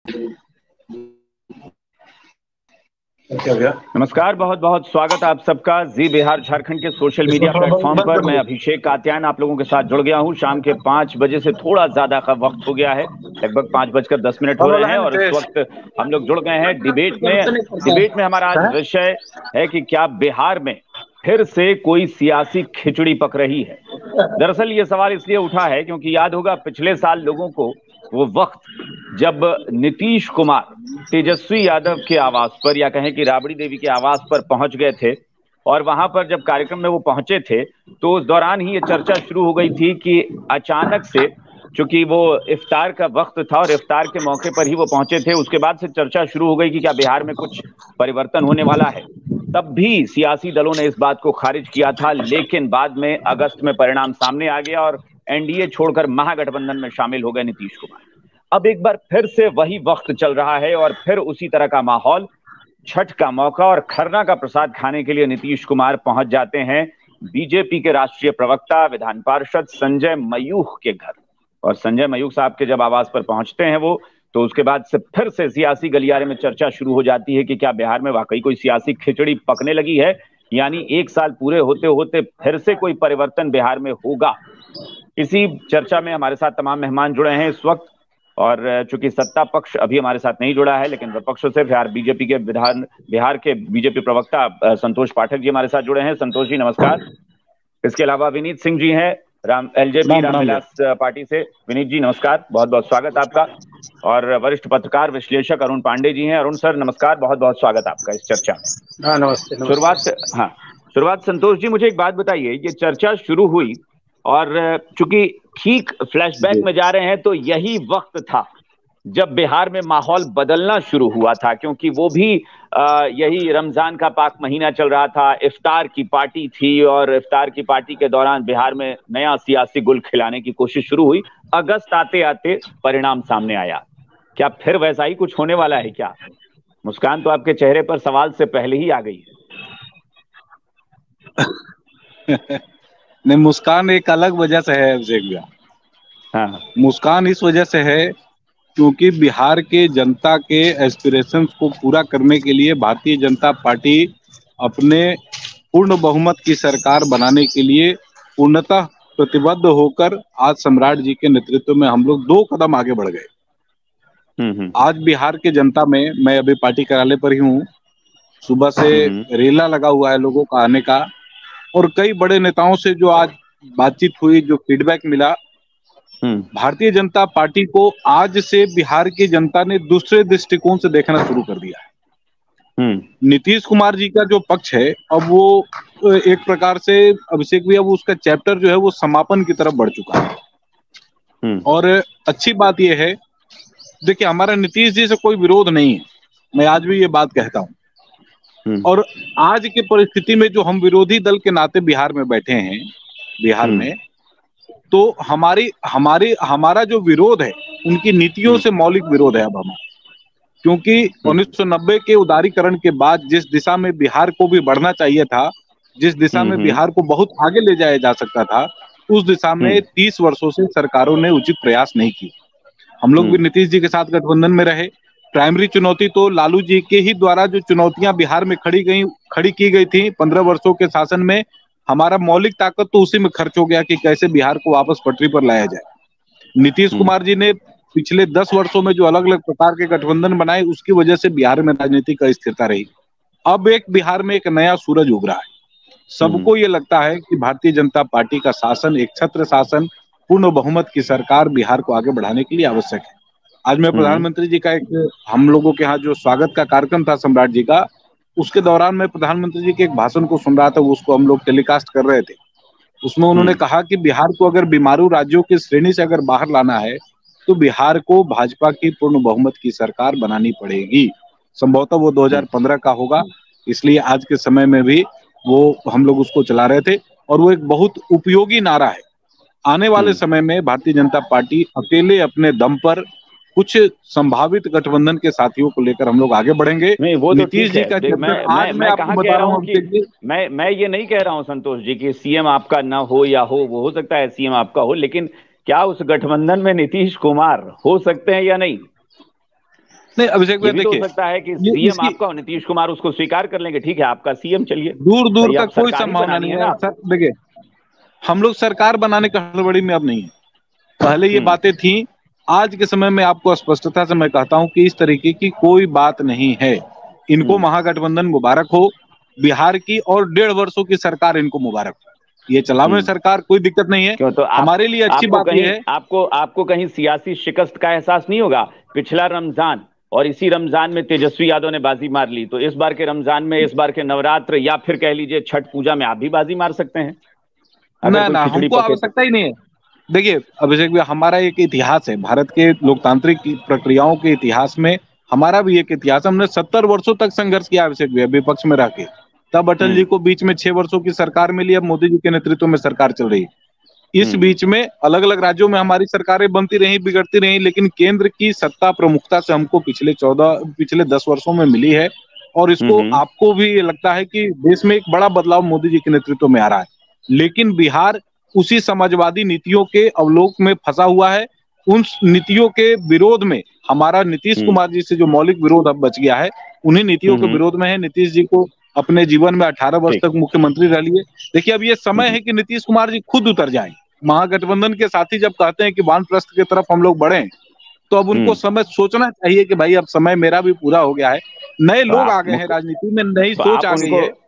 नमस्कार, बहुत बहुत स्वागत आप सबका जी बिहार झारखंड के सोशल मीडिया प्लेटफॉर्म पर। मैं अभिषेक कात्यायन आप लोगों के साथ जुड़ गया हूं। शाम के 5 बजे से थोड़ा ज्यादा का वक्त हो गया है, लगभग 5:10 हो रहे हैं और इस वक्त हम लोग जुड़ गए हैं डिबेट में। डिबेट में हमारा आज विषय है कि क्या बिहार में फिर से कोई सियासी खिचड़ी पक रही है। दरअसल ये सवाल इसलिए उठा है क्योंकि याद होगा पिछले साल लोगों को वो वक्त जब नीतीश कुमार तेजस्वी यादव के आवास पर या कहें कि राबड़ी देवी के आवास पर पहुंच गए थे और वहां पर जब कार्यक्रम में वो पहुंचे थे तो उस दौरान ही ये चर्चा शुरू हो गई थी कि अचानक से, चूंकि वो इफ्तार का वक्त था और इफ्तार के मौके पर ही वो पहुंचे थे, उसके बाद से चर्चा शुरू हो गई कि क्या बिहार में कुछ परिवर्तन होने वाला है। तब भी सियासी दलों ने इस बात को खारिज किया था, लेकिन बाद में अगस्त में परिणाम सामने आ गया और एनडीए छोड़कर महागठबंधन में शामिल हो गए नीतीश कुमार। अब एक बार फिर से वही वक्त चल रहा है और फिर उसी तरह का माहौल। छठ का मौका और खरना का प्रसाद खाने के लिए नीतीश कुमार पहुंच जाते हैं बीजेपी के राष्ट्रीय प्रवक्ता विधान पार्षद संजय मयूख के घर। और संजय मयूख साहब के जब आवास पर पहुंचते हैं वो, तो उसके बाद से फिर से सियासी गलियारे में चर्चा शुरू हो जाती है कि क्या बिहार में वाकई कोई सियासी खिचड़ी पकने लगी है, यानी एक साल पूरे होते होते फिर से कोई परिवर्तन बिहार में होगा। इसी चर्चा में हमारे साथ तमाम मेहमान जुड़े हैं इस वक्त। और चूंकि सत्ता पक्ष अभी हमारे साथ नहीं जुड़ा है, लेकिन विपक्ष से बिहार के बीजेपी प्रवक्ता संतोष पाठक जी हमारे साथ जुड़े हैं। संतोष जी नमस्कार। इसके अलावा विनीत सिंह जी हैं एलजेपी रामविलास पार्टी से। विनीत जी नमस्कार, बहुत बहुत स्वागत आपका। और वरिष्ठ पत्रकार विश्लेषक अरुण पांडे जी हैं। अरुण सर नमस्कार, बहुत बहुत स्वागत आपका इस चर्चा में। नमस्ते। शुरुआत संतोष जी, मुझे एक बात बताइए, ये चर्चा शुरू हुई और चूंकि ठीक फ्लैशबैक में जा रहे हैं तो यही वक्त था जब बिहार में माहौल बदलना शुरू हुआ था, क्योंकि वो भी यही रमजान का पाक महीना चल रहा था, इफ्तार की पार्टी थी और इफ्तार की पार्टी के दौरान बिहार में नया सियासी गुल खिलाने की कोशिश शुरू हुई। अगस्त आते आते परिणाम सामने आया। क्या फिर वैसा ही कुछ होने वाला है क्या? मुस्कान तो आपके चेहरे पर सवाल से पहले ही आ गई है। नहीं, मुस्कान एक अलग वजह से है अभिषेक भैया। हाँ, मुस्कान इस वजह से है क्योंकि बिहार के जनता के एस्पिरेशंस को पूरा करने के लिए भारतीय जनता पार्टी अपने पूर्ण बहुमत की सरकार बनाने के लिए पूर्णतः प्रतिबद्ध होकर आज सम्राट जी के नेतृत्व में हम लोग 2 कदम आगे बढ़ गए। आज बिहार के जनता में, मैं अभी पार्टी कार्यालय पर ही हूँ, सुबह से रेला लगा हुआ है लोगों का आने का, और कई बड़े नेताओं से जो आज बातचीत हुई, जो फीडबैक मिला, भारतीय जनता पार्टी को आज से बिहार की जनता ने दूसरे दृष्टिकोण से देखना शुरू कर दिया है। नीतीश कुमार जी का जो पक्ष है, अब वो एक प्रकार से अभिषेक भैया, वो उसका चैप्टर जो है वो समापन की तरफ बढ़ चुका है। और अच्छी बात यह है, देखिए हमारा नीतीश जी से कोई विरोध नहीं है, मैं आज भी ये बात कहता हूँ। और आज की परिस्थिति में जो हम विरोधी दल के नाते बिहार में बैठे हैं, बिहार में, तो हमारा जो विरोध है उनकी नीतियों से मौलिक विरोध है अब हमारा। क्योंकि 1990 के उदारीकरण के बाद जिस दिशा में बिहार को भी बढ़ना चाहिए था, जिस दिशा में बिहार को बहुत आगे ले जाया जा सकता था, उस दिशा में 30 वर्षों से सरकारों ने उचित प्रयास नहीं किए। हम लोग भी नीतीश जी के साथ गठबंधन में रहे। प्राइमरी चुनौती तो लालू जी के ही द्वारा जो चुनौतियां बिहार में खड़ी की गई थी 15 वर्षों के शासन में, हमारा मौलिक ताकत तो उसी में खर्च हो गया कि कैसे बिहार को वापस पटरी पर लाया जाए। नीतीश कुमार जी ने पिछले 10 वर्षों में जो अलग अलग प्रकार के गठबंधन बनाए, उसकी वजह से बिहार में राजनीतिक अस्थिरता रही। अब एक बिहार में एक नया सूरज उग रहा है। सबको ये लगता है कि भारतीय जनता पार्टी का शासन, एक छत्र शासन, पूर्ण बहुमत की सरकार बिहार को आगे बढ़ाने के लिए आवश्यक है। आज मैं प्रधानमंत्री जी का हम लोगों के यहाँ जो स्वागत का कार्यक्रम था सम्राट जी का, उसके दौरान मैं प्रधानमंत्री जी के एक भाषण को सुन रहा था, उसको हम लोग टेलीकास्ट कर रहे थे। उसमें उन्होंने कहा कि बिहार को अगर बीमारू राज्यों की श्रेणी से अगर बाहर लाना है तो बिहार को भाजपा की पूर्ण बहुमत की सरकार बनानी पड़ेगी। संभवतः वो 2015 का होगा, इसलिए आज के समय में भी वो हम लोग उसको चला रहे थे और वो एक बहुत उपयोगी नारा है। आने वाले समय में भारतीय जनता पार्टी अकेले अपने दम पर कुछ संभावित गठबंधन के साथियों को लेकर हम लोग आगे बढ़ेंगे। नहीं, वो तो नीतीश जी का मैं कहाँ कह रहा हूँ कि मैं ये नहीं कह रहा हूँ संतोष जी कि सीएम आपका ना हो या वो हो सकता है सीएम आपका हो, लेकिन क्या उस गठबंधन में नीतीश कुमार हो सकते हैं या नहीं? नहीं अभिषेक ये भाई भी तो हो देखिए, सकता है कि ये सीएम इसकी आपका और नीतीश कुमार उसको स्वीकार कर लेंगे, ठीक है आपका सीएम, चलिए दूर दूर भाई आप तक कोई सरकार ही संभावना बनानी नहीं है है ना। सर। देखिए, हम लोग सरकार बनाने का हड़बड़ी में अब नहीं है, पहले ये हम्म बातें थी। आज के समय में आपको स्पष्टता से मैं कहता हूं कि इस तरीके की कोई बात नहीं है। इनको हम्म महागठबंधन मुबारक हो, बिहार की और 1.5 वर्षों की सरकार इनको मुबारक हो। ये चलावे हम्म सरकार, कोई दिक्कत नहीं है। क्यों तो हमारे लिए अच्छी आपको बात कहीं यह है। आपको कहीं सियासी शिकस्त का एहसास नहीं होगा? पिछला रमजान और इसी रमजान में तेजस्वी यादव ने बाजी मार ली, तो इस बार के रमजान में, इस बार के नवरात्र या फिर कह लीजिए छठ पूजा में आप भी बाजी मार सकते हैं अगर ना कोई ना, खिचड़ी हमको पके तो। आवश्यकता ही नहीं है। देखिए अभिषेक भाई, हमारा एक इतिहास है भारत के लोकतांत्रिक प्रक्रियाओं के इतिहास में। हमारा भी एक इतिहास, हमने 70 वर्षों तक संघर्ष किया अभिषेक भाई विपक्ष में रह के। तब अटल जी हम्म को बीच में 6 वर्षों की सरकार मिली, अब मोदी जी के नेतृत्व में सरकार चल रही है। इस हम्म बीच में अलग अलग राज्यों में हमारी सरकारें बनती रही, बिगड़ती रही, लेकिन केंद्र की सत्ता प्रमुखता से हमको पिछले 10 वर्षों में मिली है। और इसको हम्म आपको भी ये लगता है कि देश में एक बड़ा बदलाव मोदी जी के नेतृत्व में आ रहा है। लेकिन बिहार उसी समाजवादी नीतियों के अवलोक में फंसा हुआ है। उन नीतियों के विरोध में हमारा नीतीश हम्म कुमार जी से जो मौलिक विरोध अब बच गया है, उन्हीं नीतियों के हम्म विरोध में है। नीतीश जी को अपने जीवन में 18 वर्ष ठीक। तक मुख्यमंत्री रह लिए। देखिए, अब ये समय हम्म है कि नीतीश कुमार जी खुद उतर जाएं। महागठबंधन के साथी जब कहते हैं कि वानप्रस्थ की तरफ हम लोग बढ़े, तो अब उनको हम्म समय सोचना चाहिए कि भाई अब समय मेरा भी पूरा हो गया है। नए तो लोग आ गए हैं राजनीति में, नई सोच आ गई है।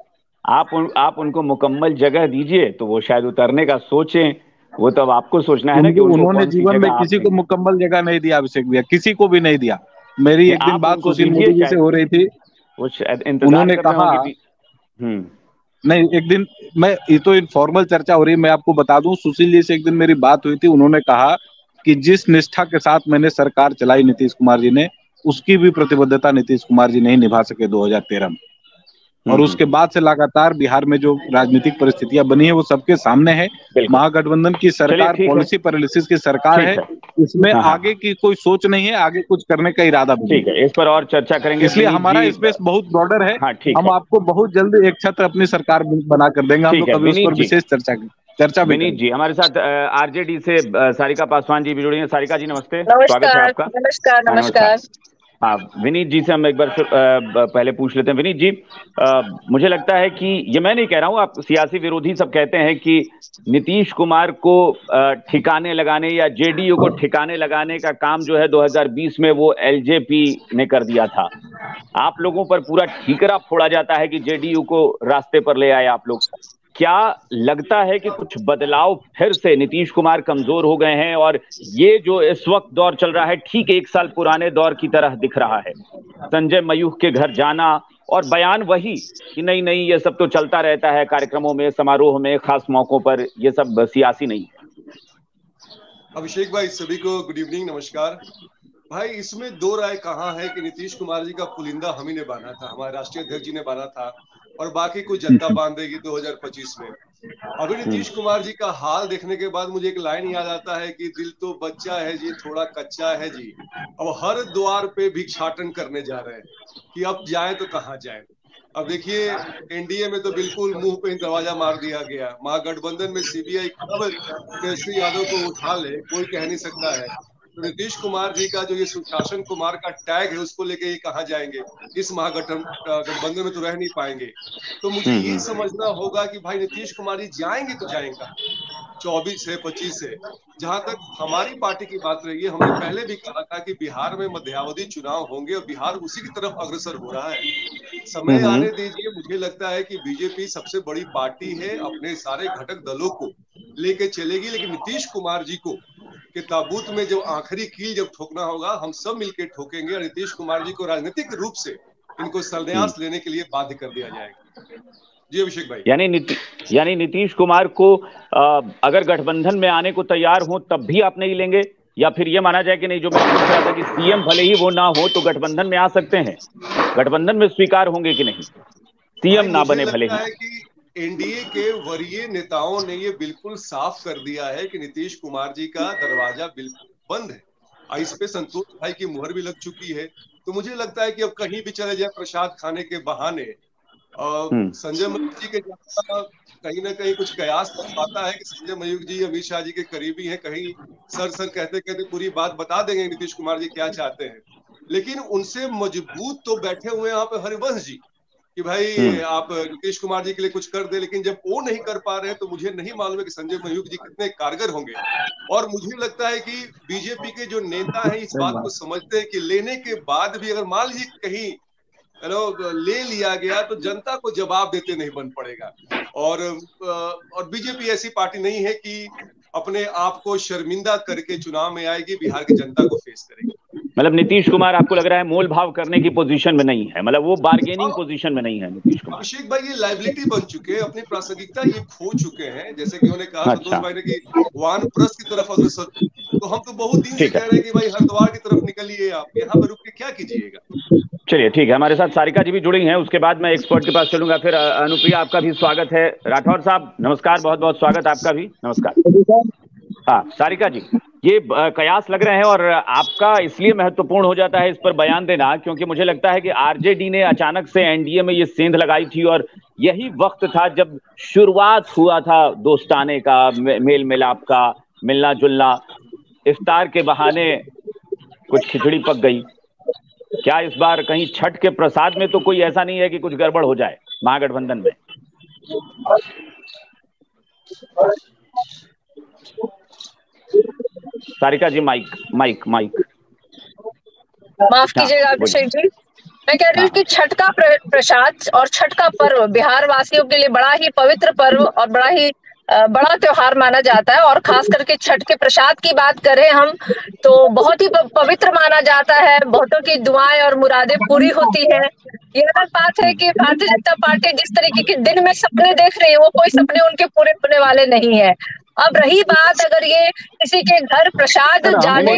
आप उनको मुकम्मल जगह दीजिए तो वो शायद उतरने का सोचें। वो तो अब आपको सोचना है ना कि उनको उन्होंने कौन सी जीवन में जगह आप किसी को देंगे। मुकम्मल जगह नहीं दिया अभिषेक भैया, किसी को भी नहीं दिया। मेरी नहीं, एक दिन आप बात उनको सुशील दीजिए, मोदी जी से शायद हो रही थी। वो शायद इंतजार उन्होंने कर रहे कहा, होंगे भी। हम्म नहीं एक दिन, मैं ये तो इनफॉर्मल चर्चा हो रही है, मैं आपको बता दूं, सुशील जी से एक दिन मेरी बात हुई थी। उन्होंने कहा कि जिस निष्ठा के साथ मैंने सरकार चलाई नीतीश कुमार जी ने, उसकी भी प्रतिबद्धता नीतीश कुमार जी नहीं निभा सके 2013 में। और उसके हम्म। बाद से लगातार बिहार में जो राजनीतिक परिस्थितियां बनी है वो सबके सामने है। बिल्कुल। महागठबंधन की चलिए सरकार ठीक है। पॉलिसी पैरालिसिस की सरकार ठीक है। है। इसमें हाँ हाँ आगे की कोई सोच नहीं है, आगे कुछ करने का इरादा भी नहीं ठीक है, इस पर और चर्चा है। करेंगे इसलिए विनीत हमारा जी। स्पेस बहुत ब्रॉडर है। हाँ ठीक हम है। आपको बहुत जल्द एक छत्र अपनी सरकार बना कर देंगे। हम ठीक लोग है कभी उस विनीत पर जी। विशेष चर्चा भी विनीत करेंगे। जी हमारे साथ आरजेडी से सारिका पासवान जी भी जुड़ी हैं। सारिका जी नमस्ते, स्वागत है नमस्कार आपका। नमस्कार हाँ नमस्कार। नमस्कार। हाँ विनीत जी से हम एक बार फिर पहले पूछ लेते हैं। विनीत जी, मुझे लगता है कि ये मैं नहीं कह रहा हूँ, आप सियासी विरोधी सब कहते हैं कि नीतीश कुमार को ठिकाने लगाने या जेडीयू को ठिकाने लगाने का काम जो है 2020 में वो एलजेपी ने कर दिया था। आप लोगों पर पूरा ठीकरा फोड़ा जाता है कि जेडीयू को रास्ते पर ले आए आप लोग। क्या लगता है कि कुछ बदलाव फिर से, नीतीश कुमार कमजोर हो गए हैं और ये जो इस वक्त दौर चल रहा है ठीक एक साल पुराने दौर की तरह दिख रहा है? संजय मयूख के घर जाना और बयान वही कि नहीं नहीं ये सब तो चलता रहता है, कार्यक्रमों में, समारोह में, खास मौकों पर, ये सब सियासी नहीं है। अभिषेक भाई, सभी को गुड इवनिंग, नमस्कार। भाई इसमें दो राय कहाँ है कि नीतीश कुमार जी का पुलिंदा हम ही ने बांधा था, हमारे राष्ट्रीय अध्यक्ष जी ने बांधा था, और बाकी कुछ जनता बांधेगी 2025 में। अभी नीतीश कुमार जी का हाल देखने के बाद मुझे एक लाइन याद आता है कि दिल तो बच्चा है जी, थोड़ा कच्चा है जी, अब हर द्वार पे भिक्षाटन करने जा रहे हैं कि अब जाए तो कहाँ जाए। अब देखिए, एनडीए में तो बिल्कुल मुंह पे दरवाजा मार दिया गया। महागठबंधन में सीबीआई कब तेजस्वी यादव को उठा ले कोई कह नहीं सकता है। तो नीतीश कुमार जी का जो ये सुशासन कुमार का टैग है, उसको लेके ये कहाँ जाएंगे? इस महागठबंधन में तो रह नहीं पाएंगे। तो मुझे ये समझना होगा कि भाई नीतीश कुमार जी जाएंगे तो जाएंगे 24 से 25 से। जहां तक हमारी पार्टी की बात रही है, हमने पहले भी कहा था कि बिहार में मध्यावधि चुनाव होंगे और बिहार उसी की तरफ अग्रसर हो रहा है। समय आने दीजिए। मुझे लगता है कि बीजेपी सबसे बड़ी पार्टी है, अपने सारे घटक दलों को लेके चलेगी, लेकिन नीतीश कुमार जी को के ताबूत में जब आखिरी कील जब ठोकना होगा, हम सब मिलकर ठोकेंगे और नीतीश कुमार जी को राजनीतिक रूप से इनको संन्यास लेने के लिए बाध्य कर दिया जाएगा। जी अभिषेक भाई। यानी नीतीश कुमार को अगर गठबंधन में आने को तैयार हो तब भी आप नहीं लेंगे, या फिर ये माना जाए कि नहीं, जो मैं पूछ रहा था कि सीएम भले ही वो ना हो तो गठबंधन में आ सकते हैं, गठबंधन में स्वीकार होंगे कि नहीं, सीएम भाई ना मुझे बने भले लगता ही? है कि एनडीए के वरीय नेताओं ने ये बिल्कुल साफ कर दिया है कि नीतीश कुमार जी का दरवाजा बिल्कुल बंद है। इस पे संतोष भाई की मुहर भी लग चुकी है। तो मुझे लगता है कि अब कहीं भी चले जाए प्रसाद खाने के बहाने, संजय मयूख जी के ज्यादा कहीं ना कहीं कुछ कयास आता है कि संजय मयूख जी अमित शाह जी के करीबी हैं, कहीं सर सर कहते कहते पूरी बात बता देंगे नीतीश कुमार जी क्या चाहते हैं। लेकिन उनसे मजबूत तो बैठे हुए हैं यहाँ पे हरिवंश जी कि भाई आप नीतीश कुमार जी के लिए कुछ कर दे, लेकिन जब वो नहीं कर पा रहे हैं तो मुझे नहीं मालूम है कि संजय मयूख जी कितने कारगर होंगे। और मुझे लगता है कि बीजेपी के जो नेता हैं इस बात को समझते हैं कि लेने के बाद भी अगर मान लीजिए कहीं ले लिया गया तो जनता को जवाब देते नहीं बन पड़ेगा। और बीजेपी ऐसी पार्टी नहीं है कि अपने आप को शर्मिंदा करके चुनाव में आएगी, बिहार की जनता को फेस करेगी। मतलब नीतीश कुमार आपको लग रहा है मोल भाव करने की पोजीशन में नहीं है, मतलब वो बार्गेनिंग पोजीशन में नहीं है नीतीश कुमार। अभिषेक भाई ये लाइबिलिटी बन चुके हैं, अपनी प्रासंगिकता ये खो चुके हैं। जैसे कि उन्होंने कहा संतोष भाई ने कि वानप्रस्थ की तरफ अग्रसर, तो हम तो बहुत दिन से कह रहे हैं कि भाई हरिद्वार की तरफ निकलिए, आप यहाँ पर रुक के क्या कीजिएगा। चलिए ठीक है, हमारे साथ सारिका जी भी जुड़ी हैं, उसके बाद मैं एक्सपर्ट के पास चलूंगा। फिर अनुप्रिया आपका भी स्वागत है। राठौर साहब नमस्कार, बहुत बहुत स्वागत आपका भी, नमस्कार। हाँ सारिका जी, ये कयास लग रहे हैं और आपका इसलिए महत्वपूर्ण हो जाता है इस पर बयान देना क्योंकि मुझे लगता है कि आरजेडी ने अचानक से एनडीए में ये सेंध लगाई थी और यही वक्त था जब शुरुआत हुआ था दोस्ताने का, मेल मिलाप का, मिलना जुलना। इफ्तार के बहाने कुछ खिचड़ी पक गई। क्या इस बार कहीं छठ के प्रसाद में तो कोई ऐसा नहीं है कि कुछ गड़बड़ हो जाए महागठबंधन में? Sarika ji mike mike mike माफ कीजिएगा अभिषेक जी, मैं कह रही हूँ कि छठ का प्रसाद और छठ का पर्व बिहार वासियों के लिए बड़ा ही पवित्र पर्व और बड़ा त्योहार माना जाता है। और खास करके छठ के प्रसाद की बात करें हम तो बहुत ही पवित्र माना जाता है, बहुतों की दुआएं और मुरादें पूरी होती है। ये अलग बात है कि भारतीय जनता पार्टी जिस तरीके के दिन में सपने देख रही है वो कोई सपने उनके पूरे होने वाले नहीं है। अब रही बात अगर ये किसी के घर प्रसाद जाने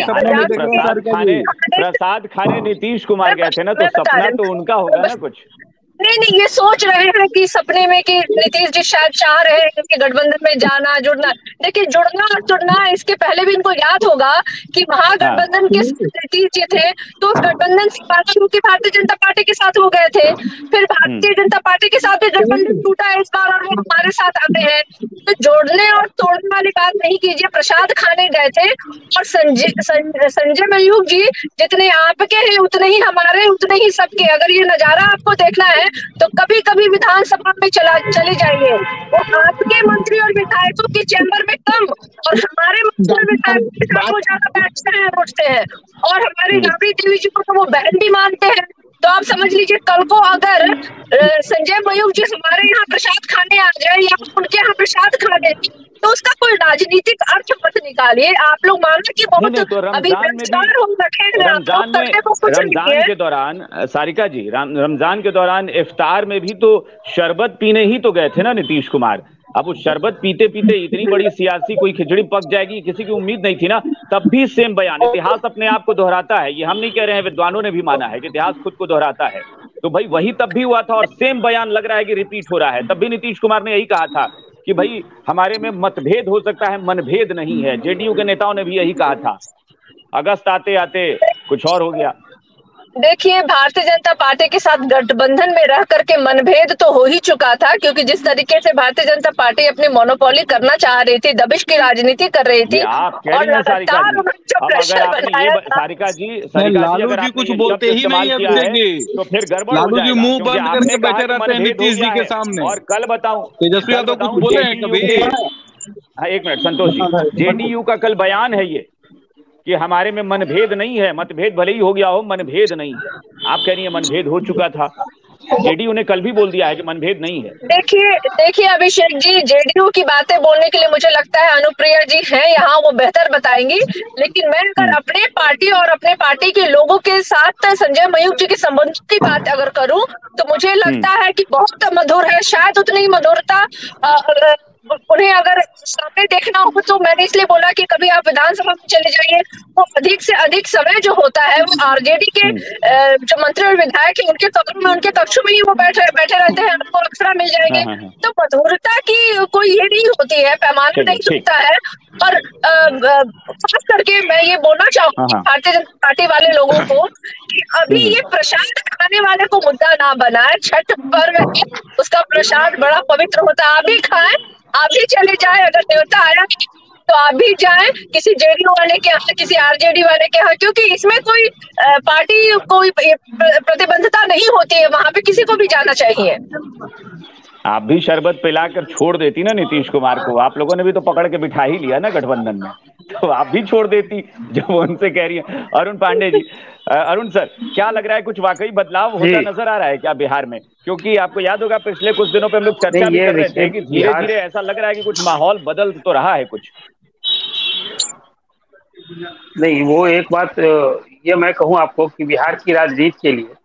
प्रसाद खाने नीतीश कुमार गए थे ना, तो सपना तो उनका होगा ना कुछ। नहीं, ये सोच रहे हैं कि सपने में कि नीतीश जी शायद चाह रहे हैं कि गठबंधन में जाना जुड़ना। देखिए जुड़ना और जुड़ना इसके पहले भी इनको याद होगा कि महागठबंधन के नीतीश जी थे तो उस गठबंधन से भारतीय जनता पार्टी के साथ हो गए थे, फिर भारतीय जनता पार्टी के साथ भी गठबंधन टूटा है इस बार और वो हमारे साथ आ गए हैं। तो जोड़ने और तोड़ने वाली बात नहीं कीजिए। प्रसाद खाने गए थे और संजय मयूख जी जितने आपके हैं उतने ही हमारे, उतने ही सबके। अगर ये नजारा आपको देखना है तो कभी कभी विधानसभा में चले जाइए, वो आपके मंत्री और विधायकों की चैम्बर में कम और हमारे मंत्री और विधायकों के साथ वो ज्यादा बैठते हैं उठते हैं। और हमारी राबड़ी देवी जी को तो वो बहन भी मानते हैं। तो आप समझ लीजिए कल को अगर संजय मयूख जी हमारे यहाँ प्रसाद खाने आ जाए या उनके यहाँ प्रसाद खा ले तो उसका कोई राजनीतिक अर्थ मत निकालिए। आप लोग मानो कि बहुत तो रमजान के दौरान सारिका जी, रमजान के दौरान इफ्तार में भी तो शरबत पीने ही तो गए थे ना नीतीश कुमार। अब उस शरबत पीते पीते इतनी बड़ी सियासी कोई खिचड़ी पक जाएगी किसी की उम्मीद नहीं थी ना। तब भी सेम बयान, इतिहास अपने आप को दोहराता है, ये हम नहीं कह रहे हैं, विद्वानों ने भी माना है कि इतिहास खुद को दोहराता है। तो भाई वही तब भी हुआ था और सेम बयान लग रहा है कि रिपीट हो रहा है। तब भी नीतीश कुमार ने यही कहा था कि भाई हमारे में मतभेद हो सकता है, मनभेद नहीं है। जेडीयू के नेताओं ने भी यही कहा था। अगस्त आते आते कुछ और हो गया। देखिए भारतीय जनता पार्टी के साथ गठबंधन में रह करके मनभेद तो हो ही चुका था, क्योंकि जिस तरीके से भारतीय जनता पार्टी अपनी मोनोपोली करना चाह रही थी, दबिश की राजनीति कर रही थी और लगातार जो प्रेशर बनाया था। सारिका जी लालू जी कुछ बोलते ही नहीं है तो फिर गड़बड़ लालू जी मुंह बंद करके बैठे रहते हैं नीतीश जी के सामने। और कल बताऊं तेजस्वी यादव कुछ बोले हैं कभी? एक मिनट संतोष जी, जेडीयू का कल बयान है ये कि हमारे में मनभेद नहीं है, मतभेद भले ही हो गया हो, मनभेद नहीं है। आप कह रही है मनभेद हो चुका था, जेडीयू ने कल भी बोल दिया है कि मनभेद नहीं है। देखिए अभिषेक जी, जेडीयू की बातें बोलने के लिए मुझे लगता है अनुप्रिया जी हैं यहाँ, वो बेहतर बताएंगी। लेकिन मैं अगर अपने पार्टी और अपने पार्टी के लोगों के साथ संजय मयूख जी के संबंध की बात अगर करूं तो मुझे लगता है कि बहुत मधुर है। शायद उतनी ही मधुरता उन्हें अगर सामने देखना हो तो मैंने इसलिए बोला कि कभी आप विधानसभा में चले जाइए, वो अधिक से अधिक समय जो होता है वो आरजेडी के जो मंत्री और विधायक है उनके कमरों में, उनके कक्षों में ही वो बैठे रहते हैं, आपको अक्सर मिल जाएंगे। तो मधुरता की कोई ये नहीं होती है, पैमाना नहीं होता है। और खास करके मैं ये बोलना चाहूंगी भारतीय जनता पार्टी वाले लोगों को कि अभी ये प्रसाद खाने वाले को मुद्दा ना बनाए। छठ पर्व है, उसका प्रसाद बड़ा पवित्र होता है, आप भी खाएं, आप भी चले जाए, अगर न्योता आया तो आप भी जाएं किसी जेडीयू वाले के यहाँ, किसी आरजेडी वाले के यहाँ, क्योंकि इसमें कोई पार्टी कोई प्रतिबद्धता नहीं होती है, वहां पे किसी को भी जाना चाहिए। आप भी शरबत पिलाकर छोड़ देती ना नीतीश कुमार को, आप लोगों ने भी तो पकड़ के बिठा ही लिया ना गठबंधन में, तो आप भी छोड़ देती जब उनसे कह रही है। अरुण पांडे जी, अरुण सर, क्या लग रहा है कुछ वाकई बदलाव होता नजर आ रहा है क्या बिहार में? क्योंकि आपको याद होगा पिछले कुछ दिनों पे हम लोग चर्चा भी कर रहे थे कि धीरे धीरे ऐसा लग रहा है कि कुछ माहौल बदल तो रहा है कुछ। नहीं, वो एक बात ये मैं कहूँ आपको कि बिहार की राजनीति के लिए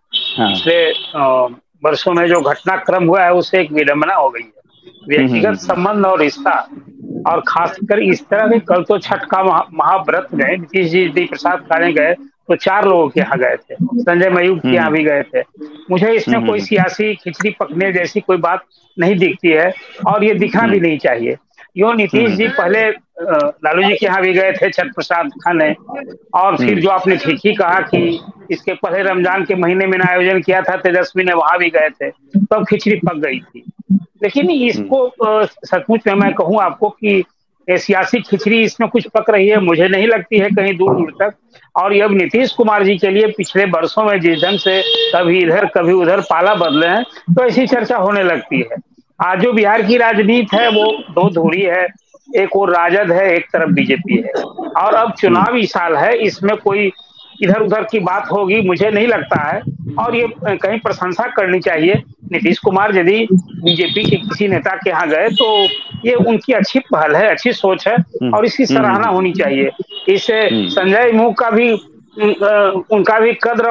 पिछले वर्षों में जो घटनाक्रम हुआ है उससे एक विडंबना हो गई है। व्यक्तिगत संबंध और रिश्ता, और खासकर इस तरह के, कल तो छठ का महाव्रत गए, नीतीश जी प्रसाद खाने गए तो 4 लोगों के यहाँ गए थे, संजय मयूख के यहाँ भी गए थे। मुझे इसमें कोई सियासी खिचड़ी पकने जैसी कोई बात नहीं दिखती है, और ये दिखना भी नहीं चाहिए। यो नीतीश जी पहले लालू जी के यहाँ भी गए थे छठ प्रसाद खाने, और फिर जो आपने ठीक ही कहा कि इसके पहले रमजान के महीने में आयोजन किया था तेजस्वी ने, वहां भी गए थे, तब खिचड़ी पक गई थी। लेकिन इसको सचमुच में मैं कहूँ आपको कि सियासी खिचड़ी इसमें कुछ पक रही है, मुझे नहीं लगती है कहीं दूर दूर तक। और ये अब नीतीश कुमार जी के लिए पिछले वर्षों में जिस ढंग से कभी इधर कभी उधर पाला बदले हैं, तो ऐसी चर्चा होने लगती है। आज जो बिहार की राजनीति है वो 2 धुरी है, एक और राजद है, एक तरफ बीजेपी है, और अब चुनावी साल है, इसमें कोई इधर उधर की बात होगी मुझे नहीं लगता है। और ये कहीं प्रशंसा करनी चाहिए, नीतीश कुमार यदि बीजेपी के किसी नेता के यहाँ गए तो ये उनकी अच्छी पहल है, अच्छी सोच है, और इसकी सराहना होनी चाहिए। इससे संजय मुख का भी उनका भी कद्र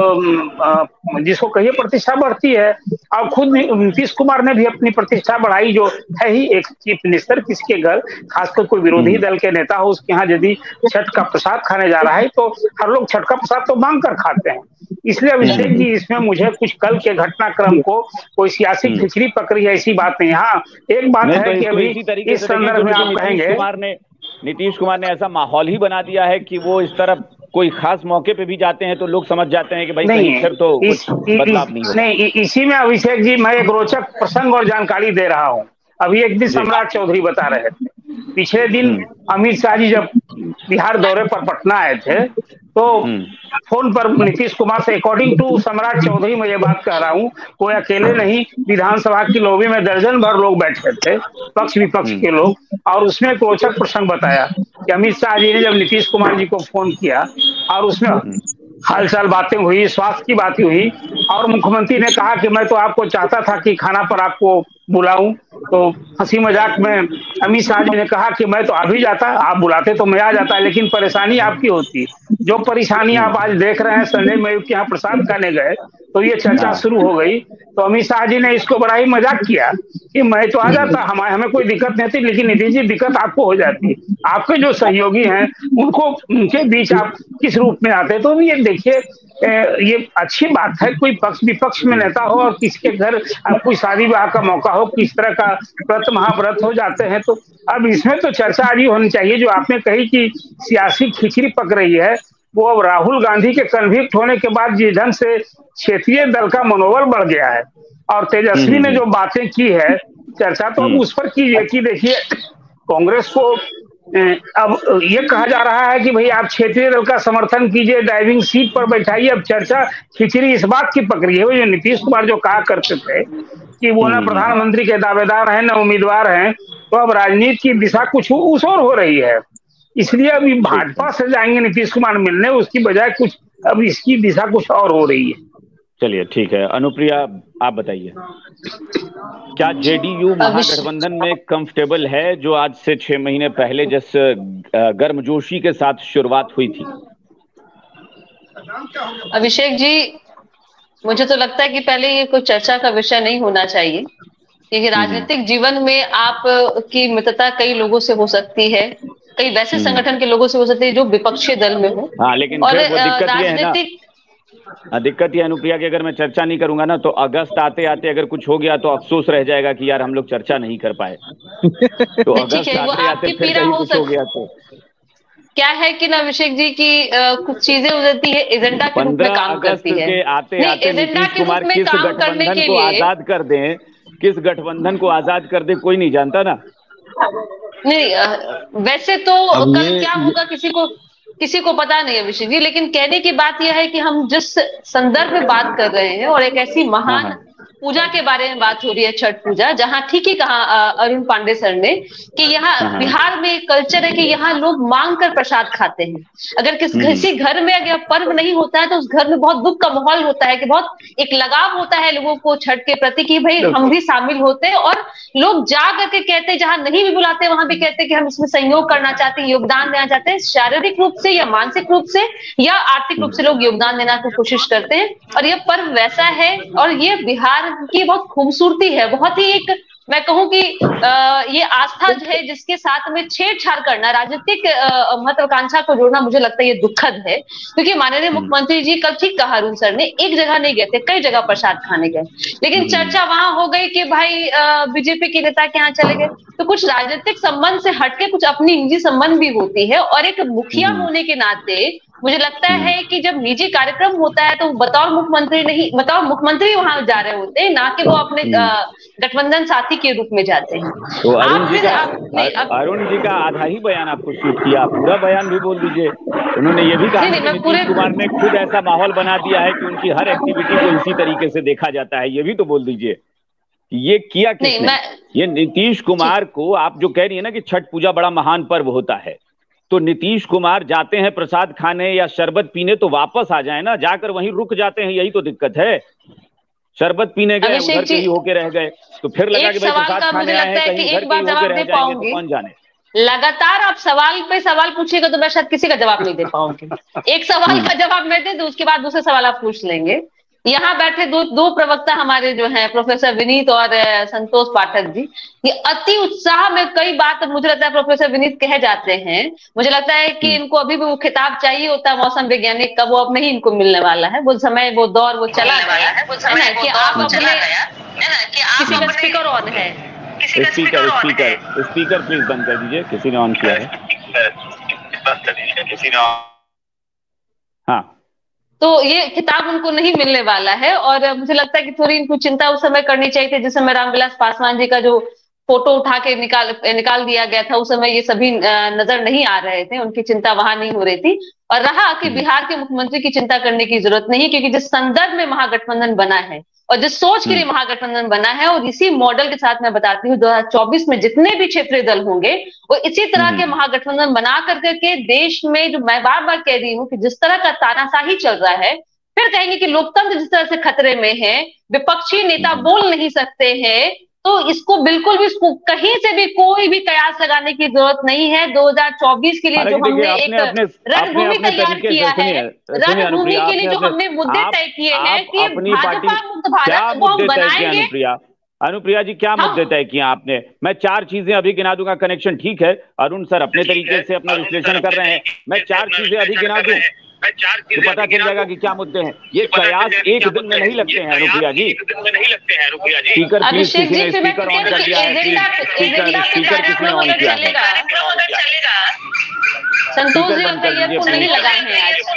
और जिसको कहिए प्रतिष्ठा बढ़ती है, और खुद नीतीश कुमार ने भी अपनी प्रतिष्ठा बढ़ाई, जो है ही एक चीफ मिनिस्टर, किसके घर खासकर कोई विरोधी दल के नेता हो उसके यहाँ यदि छठ का प्रसाद खाने जा रहा है तो हर लोग छठ का प्रसाद तो मांग कर खाते हैं। इसलिए अभिषेक जी इसमें मुझे कुछ कल के घटनाक्रम को कोई सियासी खिचड़ी पकड़ी है ऐसी बात नहीं। हाँ, एक बात है कि अभी इस संदर्भ में आप कहेंगे नीतीश कुमार ने ऐसा माहौल ही बना दिया है कि वो इस तरफ कोई खास मौके पे भी जाते हैं तो लोग समझ जाते हैं कि भाई नहीं, फिर तो कुछ बदलाव नहीं होगा। नहीं, इसी में अभिषेक जी मैं एक रोचक प्रसंग और जानकारी दे रहा हूँ। अभी एक दिन सम्राट चौधरी बता रहे थे, पिछले दिन अमित शाह जी जब बिहार दौरे पर पटना आए थे तो फोन पर नीतीश कुमार से, अकॉर्डिंग टू सम्राट चौधरी, मैं ये बात कह रहा हूँ, कोई अकेले नहीं, विधानसभा की लॉबी में दर्जन भर लोग बैठे थे, पक्ष विपक्ष के लोग, और उसमें एक रोचक प्रसंग बताया कि अमित शाह जी ने जब नीतीश कुमार जी को फोन किया और उसमें हालचाल बातें हुई, स्वास्थ्य की बातें हुई, और मुख्यमंत्री ने कहा कि मैं तो आपको चाहता था कि खाना पर आपको बुलाऊं, तो हंसी मजाक में अमित शाह जी ने कहा कि मैं तो आ भी जाता, आप बुलाते तो मैं आ जाता, लेकिन परेशानी आपकी होती। जो परेशानी आप आज देख रहे हैं, संजय मयूख के यहाँ प्रसाद खाने गए तो ये चर्चा शुरू हो गई, तो अमित शाह जी ने इसको बड़ा ही मजाक किया कि मैं तो आ जाता, हमें कोई दिक्कत नहीं थी, लेकिन नीतीश जी दिक्कत आपको हो जाती, आपके जो सहयोगी हैं उनको, उनके बीच आप किस रूप में आते। तो ये देखिए, ये अच्छी बात है, कोई पक्ष विपक्ष में नेता हो और किसी के घर कोई शादी ब्याह का मौका हो, किस तरह का व्रत महाव्रत हो जाते हैं, तो अब इसमें तो चर्चा आज ही होनी चाहिए। जो आपने कही कि सियासी खिचड़ी पक रही है, वो अब राहुल गांधी के कन्विक्ट होने के बाद जिस ढंग से क्षेत्रीय दल का मनोबल बढ़ गया है, और तेजस्वी ने जो बातें की है, चर्चा तो अब उस पर कीजिए कि देखिए कांग्रेस को अब ये कहा जा रहा है कि भाई आप क्षेत्रीय दल का समर्थन कीजिए, ड्राइविंग सीट पर बैठाइए। अब चर्चा खिचड़ी इस बात की पक रही है, वो जो नीतीश कुमार जो कहा करते थे कि वो ना प्रधानमंत्री के दावेदार हैं न उम्मीदवार हैं, तो अब राजनीति की दिशा कुछ उस और हो रही है। इसलिए अभी भाजपा से जाएंगे नीतीश कुमार मिलने, उसकी बजाय कुछ अब इसकी दिशा कुछ और हो रही है। चलिए ठीक है, अनुप्रिया आप बताइए, क्या जेडीयू महागठबंधन में कंफर्टेबल है जो आज से 6 महीने पहले जिस गर्मजोशी के साथ शुरुआत हुई थी? अभिषेक जी, मुझे तो लगता है कि पहले ये कोई चर्चा का विषय नहीं होना चाहिए, क्योंकि राजनीतिक जीवन में आप की मित्रता कई लोगों से हो सकती है, कई वैसे संगठन के लोगों से हो सकती है जो विपक्षी दल में हो। हाँ, लेकिन और राजनीतिक दिक्कत ये अनुप्रिया की, अगर मैं चर्चा नहीं करूंगा ना तो अगस्त आते आते अगर कुछ हो गया तो अफसोस रह जाएगा कि यार हम लोग चर्चा नहीं कर पाए। तो अगस्त आते आते फिर कहीं कुछ हो गया तो क्या है कि ना अभिषेक जी की कुछ चीजें हो जाती है, एजेंडा के रूप में काम करती है। के आते आते नीतीश कुमार किस गठबंधन को आजाद कर दें, किस गठबंधन को आजाद कर दे, कोई नहीं जानता ना। नहीं वैसे तो कल क्या होगा किसी को पता नहीं है अभिषेक जी, लेकिन कहने की बात यह है कि हम जिस संदर्भ में बात कर रहे हैं और एक ऐसी महान पूजा के बारे में बात हो रही है, छठ पूजा, जहां ठीक ही कहा अरुण पांडे सर ने कि यहाँ बिहार में एक कल्चर है कि यहाँ लोग मांग कर प्रसाद खाते हैं। अगर किसी घर में अगर पर्व नहीं होता है तो उस घर में बहुत दुख का माहौल होता है, कि बहुत एक लगाव होता है लोगों को छठ के प्रति कि भाई हम भी शामिल होते हैं, और लोग जा करके कहते हैं, जहां नहीं भी बुलाते वहां भी कहते हैं कि हम इसमें सहयोग करना चाहते हैं, योगदान देना चाहते हैं, शारीरिक रूप से या मानसिक रूप से या आर्थिक रूप से लोग योगदान देना की कोशिश करते हैं। और यह पर्व वैसा है, और ये बिहार की बहुत खूबसूरती है, बहुत ही एक मैं कहूं कि ये आस्था जो है जिसके साथ में छेड़छाड़ करना, राजनीतिक महत्वाकांक्षा को जोड़ना, मुझे लगता है ये दुखद है। क्योंकि माननीय मुख्यमंत्री जी कल ठीक कहा अरुण सर ने, एक जगह नहीं गए थे, कई जगह प्रसाद खाने गए, लेकिन चर्चा वहां हो गई कि भाई बीजेपी के नेता के यहाँ चले गए। तो कुछ राजनीतिक संबंध से हटके कुछ अपनी निजी संबंध भी होती है, और एक मुखिया होने के नाते मुझे लगता है कि जब निजी कार्यक्रम होता है तो बतौर मुख्यमंत्री वहां जा रहे होते हैं, ना कि वो अपने गठबंधन साथी के रूप में जाते हैं। तो अरुण जी का आधा ही बयान आपको शूट किया, पूरा बयान भी बोल दीजिए। उन्होंने ये भी कहा कि नीतीश कुमार ने खुद ऐसा माहौल बना दिया है कि उनकी हर एक्टिविटी को इसी तरीके से देखा जाता है, ये भी तो बोल दीजिए। ये किया किसने? ये नीतीश कुमार को आप जो कह रही है ना कि छठ पूजा बड़ा महान पर्व होता है, तो नीतीश कुमार जाते हैं प्रसाद खाने या शरबत पीने तो वापस आ जाए ना, जाकर वहीं रुक जाते हैं, यही तो दिक्कत है। शरबत पीने गए, उधर के ही होके रह गए, तो फिर लगा कि भाई प्रसाद खाने आए हैं, कहीं घर के ही होके रह जाएंगे तो कौन जाने। लगातार आप सवाल पे सवाल पूछिएगा तो मैं शायद किसी का जवाब नहीं दे पाऊंगी। एक सवाल का जवाब मैं दे दूं, उसके बाद दूसरे सवाल आप पूछ लेंगे। यहाँ बैठे दो प्रवक्ता हमारे जो हैं, प्रोफेसर विनीत और संतोष पाठक जी, ये अति उत्साह में कई बात मुझे लगता है प्रोफेसर विनीत कह जाते हैं। मुझे लगता है कि इनको अभी भी वो खिताब चाहिए होता है मौसम वैज्ञानिक का, वो अब नहीं इनको मिलने वाला है, वो समय वो दौर वो चला गया है। कि आप अपने किसी का स्पीकर ऑन है, स्पीकर प्लीज बंद कर दीजिए, किसी ने ऑन किया है। हाँ, तो ये खिताब उनको नहीं मिलने वाला है, और मुझे लगता है कि थोड़ी इनको चिंता उस समय करनी चाहिए थी जिस समय रामविलास पासवान जी का जो फोटो उठा के निकाल दिया गया था, उस समय ये सभी नजर नहीं आ रहे थे, उनकी चिंता वहां नहीं हो रही थी। और रहा कि बिहार के मुख्यमंत्री की चिंता करने की जरूरत नहीं, क्योंकि जिस संदर्भ में महागठबंधन बना है और जिस सोच के लिए महागठबंधन बना है, और इसी मॉडल के साथ मैं बताती हूँ 2024 में जितने भी क्षेत्रीय दल होंगे वो इसी तरह के महागठबंधन बना करके देश में, जो मैं बार बार कह रही हूँ कि जिस तरह का तानाशाही चल रहा है, फिर कहेंगे कि लोकतंत्र जिस तरह से खतरे में है, विपक्षी नेता बोल नहीं सकते हैं, तो इसको बिल्कुल भी कहीं से भी कोई भी कयास लगाने की जरूरत नहीं है। 2024 के लिए जो हमने एक रणभूमि तैयार किया है, रणभूमि के लिए जो हमने मुद्दे तय किए हैं कि भाजपा मुक्त भारत वो हम बनाएंगे। अनुप्रिया जी, क्या मुद्दे तय किए आपने? मैं 4 चीजें अभी गिना दूंगा। कनेक्शन ठीक है, अरुण सर अपने तरीके से अपना विश्लेषण कर रहे हैं, मैं 4 चीजें अभी गिना दूं तो पता चल जाएगा कि क्या मुद्दे हैं। ये कयास एक दिन में नहीं लगते हैं अनुप्रिया जी। स्पीकर प्लीज, किसी ने स्पीकर ऑन कर दिया है, स्पीकर किसी ने ऑन किया है। संतोष जी अपने ईयरफोन नहीं लगाए हैं आज।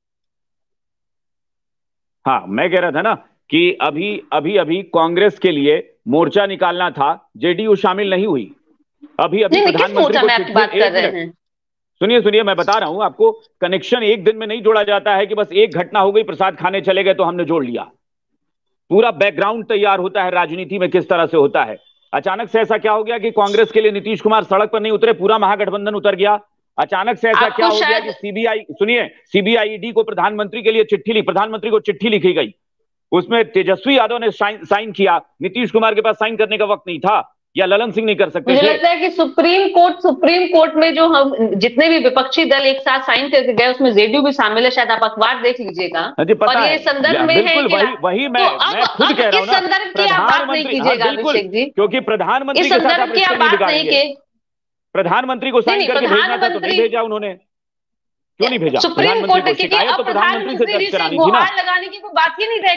हाँ, मैं कह रहा था ना कि अभी कांग्रेस के लिए मोर्चा निकालना था, जेडीयू शामिल नहीं हुई। अभी प्रधानमंत्री को सुनिए मैं बता रहा हूं आपको, कनेक्शन एक दिन में नहीं जोड़ा जाता है कि बस एक घटना हो गई, प्रसाद खाने चले गए तो हमने जोड़ लिया। पूरा बैकग्राउंड तैयार होता है राजनीति में, किस तरह से होता है। अचानक से ऐसा क्या हो गया कि कांग्रेस के लिए नीतीश कुमार सड़क पर नहीं उतरे, पूरा महागठबंधन उतर गया। अचानक से ऐसा क्या हो गया कि सीबीआई को प्रधानमंत्री के लिए प्रधानमंत्री को चिट्ठी लिखी गई, उसमें तेजस्वी यादव ने साइन किया, नीतीश कुमार के पास साइन करने का वक्त नहीं था, या ललन सिंह नहीं कर सकते? मुझे लगता है कि सुप्रीम कोर्ट में जो हम जितने भी विपक्षी दल एक साथ साइन करके गए, उसमें जेडीयू भी शामिल है, शायद आप अखबार देख लीजिएगा। और ये संदर्भ में है कि वही मैं खुद कह रहा हूं ना, संदर्भ की आप बात नहीं कीजिएगा अभिषेक जी, क्योंकि प्रधानमंत्री इस संदर्भ की आप बात नहीं की। प्रधानमंत्री को साइन करके भेजना था तो नहीं भेजा उन्होंने, क्यों नहीं भेजा? सुप्रीम कोर्ट की प्रधानमंत्री से गुहार लगाने की कोई बात ही नहीं रह गई।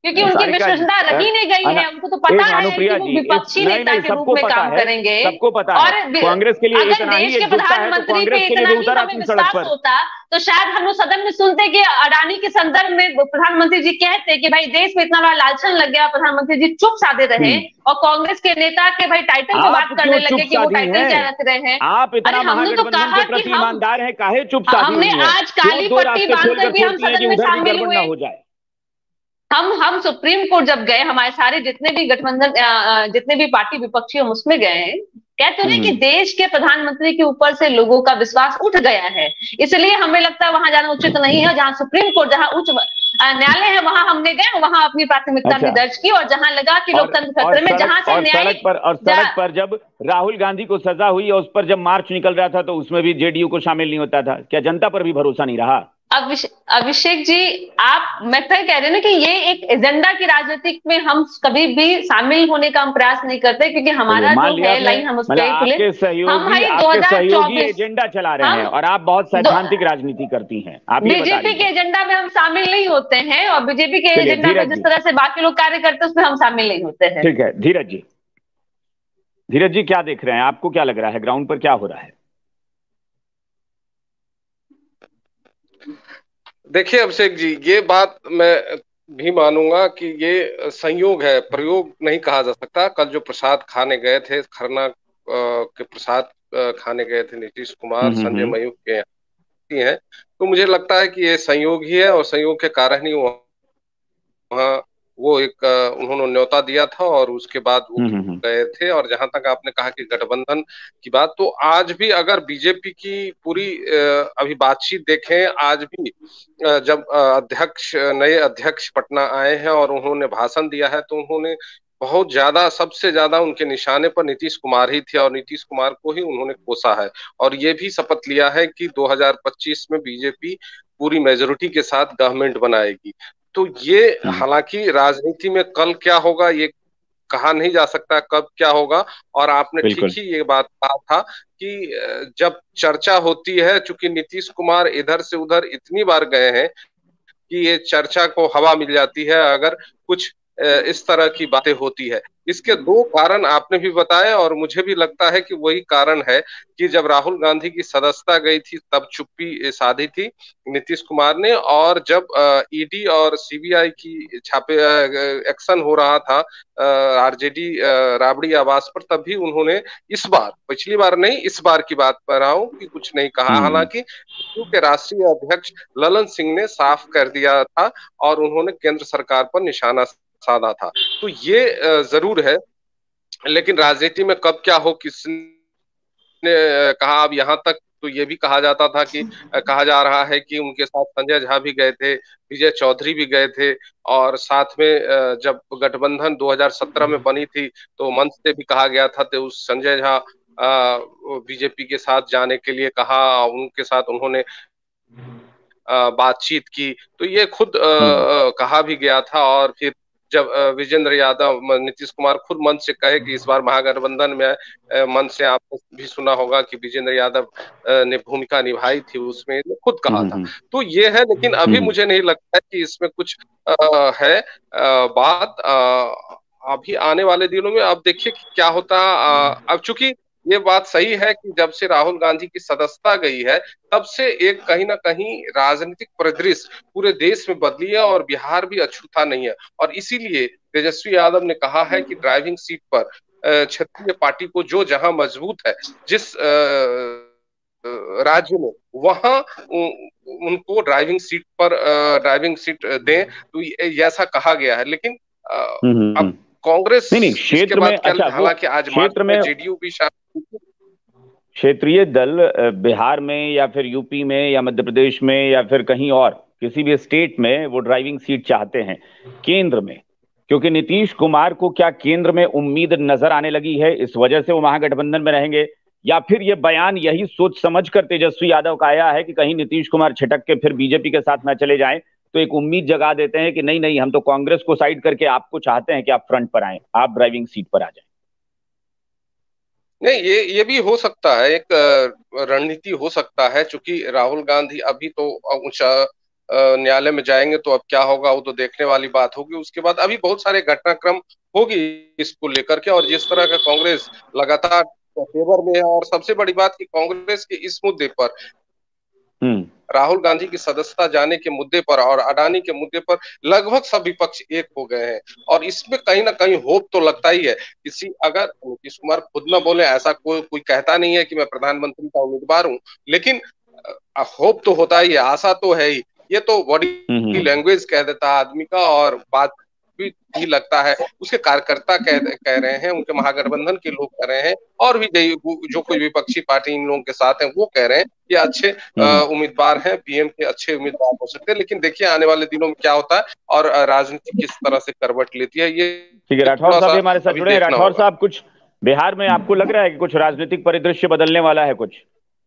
क्योंकि उनकी विश्वसनीयता रही नहीं गई है। उनको तो पता है कि वो विपक्षी नेता के रूप में काम करेंगे। सबको पता है, और कांग्रेस के लिए अगर देश के प्रधानमंत्री पे इतना ही हमें विश्वास होता तो शायद हम लोग सदन में सुनते कि अडानी के संदर्भ में प्रधानमंत्री जी कहते कि भाई देश में इतना बड़ा लालचन लग गया, प्रधानमंत्री जी चुप साधे रहे, और कांग्रेस के नेता के भाई टाइटल पे बात करने लगे कि वो टाइटल क्या रख रहे हैं। आप इतना महागठबंधन के प्रति ईमानदार हैं, काहे चुप साधे? हमने आज काली पट्टी बांधकर भी हम सदन में शामिल हुए। हम सुप्रीम कोर्ट जब गए, हमारे सारे जितने भी गठबंधन जितने भी पार्टी विपक्षी हम उसमें गए, कहते हैं कि देश के प्रधानमंत्री के ऊपर से लोगों का विश्वास उठ गया है, इसलिए हमें लगता है वहां जाना उचित नहीं है। जहां सुप्रीम कोर्ट, जहां उच्च न्यायालय है, वहां हमने गए, वहां अपनी प्राथमिकता भी दर्ज की, और जहाँ लगा कि लोकतंत्र खतरे में, जहां से न्याय सड़क पर जब राहुल गांधी को सजा हुई और उस पर जब मार्च निकल रहा था तो उसमें भी जेडीयू को शामिल नहीं होता था, क्या जनता पर भी भरोसा नहीं रहा? अभिषेक जी, मैं फिर कह रहे हैं ना कि ये एक एजेंडा की राजनीति में हम कभी भी शामिल होने का हम प्रयास नहीं करते, क्योंकि हमारा जो है लाइन हम उस पर आपके सहयोगी एजेंडा चला रहे हैं और आप बहुत सैद्धांतिक राजनीति करती हैं। आप बीजेपी के एजेंडा में हम शामिल नहीं होते हैं, और बीजेपी के एजेंडा में जिस तरह से बाकी लोग कार्य करते हैं उसमें हम शामिल नहीं होते हैं। ठीक है, धीरज जी क्या देख रहे हैं? आपको क्या लग रहा है ग्राउंड पर क्या हो रहा है? देखिए अभिषेक जी, ये बात मैं भी मानूंगा कि ये संयोग है, प्रयोग नहीं कहा जा सकता। कल जो प्रसाद खाने गए थे, खरना के प्रसाद खाने गए थे नीतीश कुमार संजय मयूख के हैं, तो मुझे लगता है कि ये संयोग ही है, और संयोग के कारण ही वहाँ वो एक उन्होंने न्योता दिया था और उसके बाद वो गए थे। और जहां तक आपने कहा कि गठबंधन की बात, तो आज भी अगर बीजेपी की पूरी अभी बातचीत देखें, आज भी जब नए अध्यक्ष पटना आए हैं और उन्होंने भाषण दिया है, तो उन्होंने बहुत ज्यादा, सबसे ज्यादा उनके निशाने पर नीतीश कुमार ही थे और नीतीश कुमार को ही उन्होंने कोसा है, और ये भी शपथ लिया है कि 2025 में बीजेपी पूरी मेजोरिटी के साथ गवर्नमेंट बनाएगी। तो ये, हालांकि राजनीति में कल क्या होगा ये कहा नहीं जा सकता, कब क्या होगा। और आपने ठीक ही ये बात कहा था कि जब चर्चा होती है, चूंकि नीतीश कुमार इधर से उधर इतनी बार गए हैं कि ये चर्चा को हवा मिल जाती है अगर कुछ इस तरह की बातें होती है। इसके दो कारण आपने भी बताए, और मुझे भी लगता है कि वही कारण है कि जब राहुल गांधी की सदस्यता गई थी तब चुप्पी साधी थी नीतीश कुमार ने, और जब ईडी और सीबीआई की छापे एक्शन हो रहा था आरजेडी राबड़ी आवास पर, तब भी उन्होंने इस बार, पिछली बार नहीं, इस बार की बात कर रहा हूँ, कि कुछ नहीं कहा। हालांकि के राष्ट्रीय अध्यक्ष ललन सिंह ने साफ कर दिया था और उन्होंने केंद्र सरकार पर निशाना साधा था। तो ये जरूर है, लेकिन राजनीति में कब क्या हो किसने कहा। अब यहाँ तक तो ये भी कहा जाता था कि कहा जा रहा है कि उनके साथ संजय झा भी गए थे, विजय चौधरी भी गए थे, और साथ में जब गठबंधन 2017 में बनी थी तो मंच से भी कहा गया था, तो उस संजय झा बीजेपी के साथ जाने के लिए कहा, उनके साथ उन्होंने बातचीत की, तो ये खुद कहा भी गया था। और फिर जब विजेंद्र यादव, नीतीश कुमार खुद मंच से कहे कि इस बार महागठबंधन में, मंच से आपने भी सुना होगा कि विजेंद्र यादव ने भूमिका निभाई थी उसमें, खुद कहा था। तो ये है, लेकिन अभी मुझे नहीं लगता है कि इसमें कुछ है बात। अभी आने वाले दिनों में अब देखिए कि क्या होता। अब चूंकि ये बात सही है कि जब से राहुल गांधी की सदस्यता गई है तब से एक कहीं ना कहीं राजनीतिक परिदृश्य पूरे देश में बदली है, और बिहार भी अछूता नहीं है। और इसीलिए तेजस्वी यादव ने कहा है कि ड्राइविंग सीट पर क्षेत्रीय पार्टी को जो जहां मजबूत है, जिस राज्य में, वहां उनको ड्राइविंग सीट दें, तो ऐसा कहा गया है। लेकिन अब कांग्रेस क्षेत्र में, अच्छा, हालांकि आज क्षेत्र में जेडीयू भी क्षेत्रीय दल बिहार में या फिर यूपी में या मध्य प्रदेश में या फिर कहीं और किसी भी स्टेट में वो ड्राइविंग सीट चाहते हैं केंद्र में, क्योंकि नीतीश कुमार को क्या केंद्र में उम्मीद नजर आने लगी है, इस वजह से वो महागठबंधन में रहेंगे, या फिर ये बयान यही सोच समझकर तेजस्वी यादव का आया है कि कहीं नीतीश कुमार छिटक के फिर बीजेपी के साथ न चले जाएं, तो एक उम्मीद जगा देते हैं कि नहीं नहीं, हम तो कांग्रेस को साइड करके आपको चाहते हैं कि आप फ्रंट पर आए, आप ड्राइविंग सीट पर आ जाएं। नहीं, ये भी हो सकता है, एक रणनीति हो सकता है, क्योंकि राहुल गांधी अभी तो न्यायालय में जाएंगे तो अब क्या होगा वो तो देखने वाली बात होगी। उसके बाद अभी बहुत सारे घटनाक्रम होगी इसको लेकर के, और जिस तरह का कांग्रेस लगातार फेवर में है, और सबसे बड़ी बात कि कांग्रेस के इस मुद्दे पर राहुल गांधी की सदस्यता जाने के मुद्दे पर और अडानी के मुद्दे पर लगभग सब विपक्ष एक हो गए हैं, और इसमें कहीं ना कहीं होप तो लगता ही है। अगर नीतीश कुमार खुद ना बोले, ऐसा कोई कहता नहीं है कि मैं प्रधानमंत्री का उम्मीदवार हूं, लेकिन होप तो होता ही है, आशा तो है ही। ये तो बॉडी लैंग्वेज कह देता है आदमी का, और बात भी लगता है उसके कार्यकर्ता कह रहे हैं, उनके महागठबंधन के लोग कह रहे हैं, और भी जो कोई विपक्षी पार्टी इन लोगों के साथ हैं वो कह रहे हैं कि अच्छे उम्मीदवार हैं, पीएम के अच्छे उम्मीदवार हो सकते हैं। लेकिन देखिए आने वाले दिनों में क्या होता है और राजनीति किस तरह से करवट लेती है। ये ठीक है, राठौर साहब हमारे साथ जुड़े हैं। राठौर साहब, कुछ बिहार में आपको लग रहा है कि कुछ राजनीतिक परिदृश्य बदलने वाला है? कुछ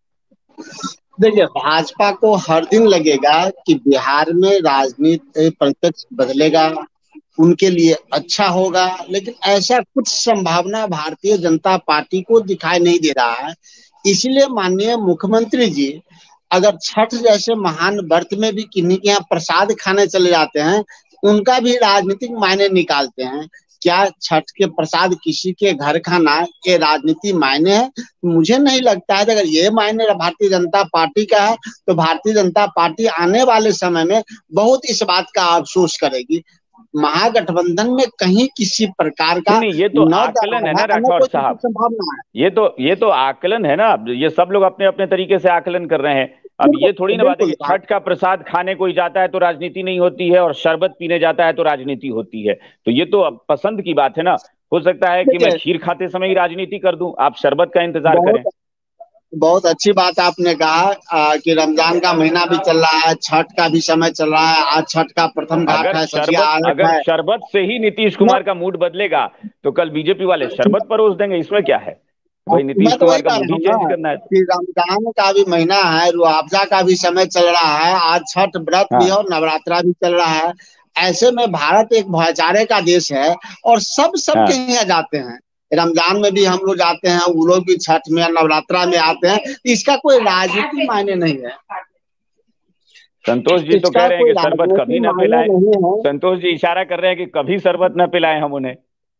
देखिए, भाजपा को हर दिन लगेगा कि बिहार में राजनीति परिप्रेक्ष्य बदलेगा, उनके लिए अच्छा होगा, लेकिन ऐसा कुछ संभावना भारतीय जनता पार्टी को दिखाई नहीं दे रहा है। इसलिए माननीय मुख्यमंत्री जी अगर छठ जैसे महान व्रत में भी किन्हीं के यहाँ प्रसाद खाने चले जाते हैं, उनका भी राजनीतिक मायने निकालते हैं। क्या छठ के प्रसाद किसी के घर खाना ये राजनीति मायने है? मुझे नहीं लगता है। अगर ये मायने भारतीय जनता पार्टी का है तो भारतीय जनता पार्टी आने वाले समय में बहुत इस बात का अफसोस करेगी। महागठबंधन में कहीं किसी प्रकार का नहीं, ये तो आकलन है ना राठौर साहब, ये तो आकलन है ना। ये सब लोग अपने अपने तरीके से आकलन कर रहे हैं। अब ये थोड़ी ना बात है कि छठ का प्रसाद खाने कोई जाता है तो राजनीति नहीं होती है, और शरबत पीने जाता है तो राजनीति होती है। तो ये तो अब पसंद की बात है ना। हो सकता है कि मैं खीर खाते समय ही राजनीति कर दूं, आप शरबत का इंतजार करें। बहुत अच्छी बात आपने कहा कि रमजान का महीना भी चल रहा है, छठ का भी समय चल रहा है, आज छठ का प्रथम घाट है। अगर शरबत से ही नीतीश कुमार का मूड बदलेगा तो कल बीजेपी वाले शरबत परोस देंगे, इसमें क्या है? भाई नीतीश कुमार का मूड ही चेंज करना है। रमजान का भी महीना है, रुआवजा का भी समय चल रहा है, आज छठ व्रत भी और नवरात्रा भी चल रहा है। ऐसे में भारत एक भाईचारे का देश है और सबके यहाँ जाते हैं। रमजान में भी हम लोग जाते हैं, वो लोग भी छठ में नवरात्रा में आते हैं। इसका कोई राजनीतिक मायने नहीं है। संतोष जी तो कह रहे हैं कि शरबत कभी न पिलाएं। संतोष जी इशारा कर रहे हैं कि कभी शरबत न पिलाएं हम उन्हें।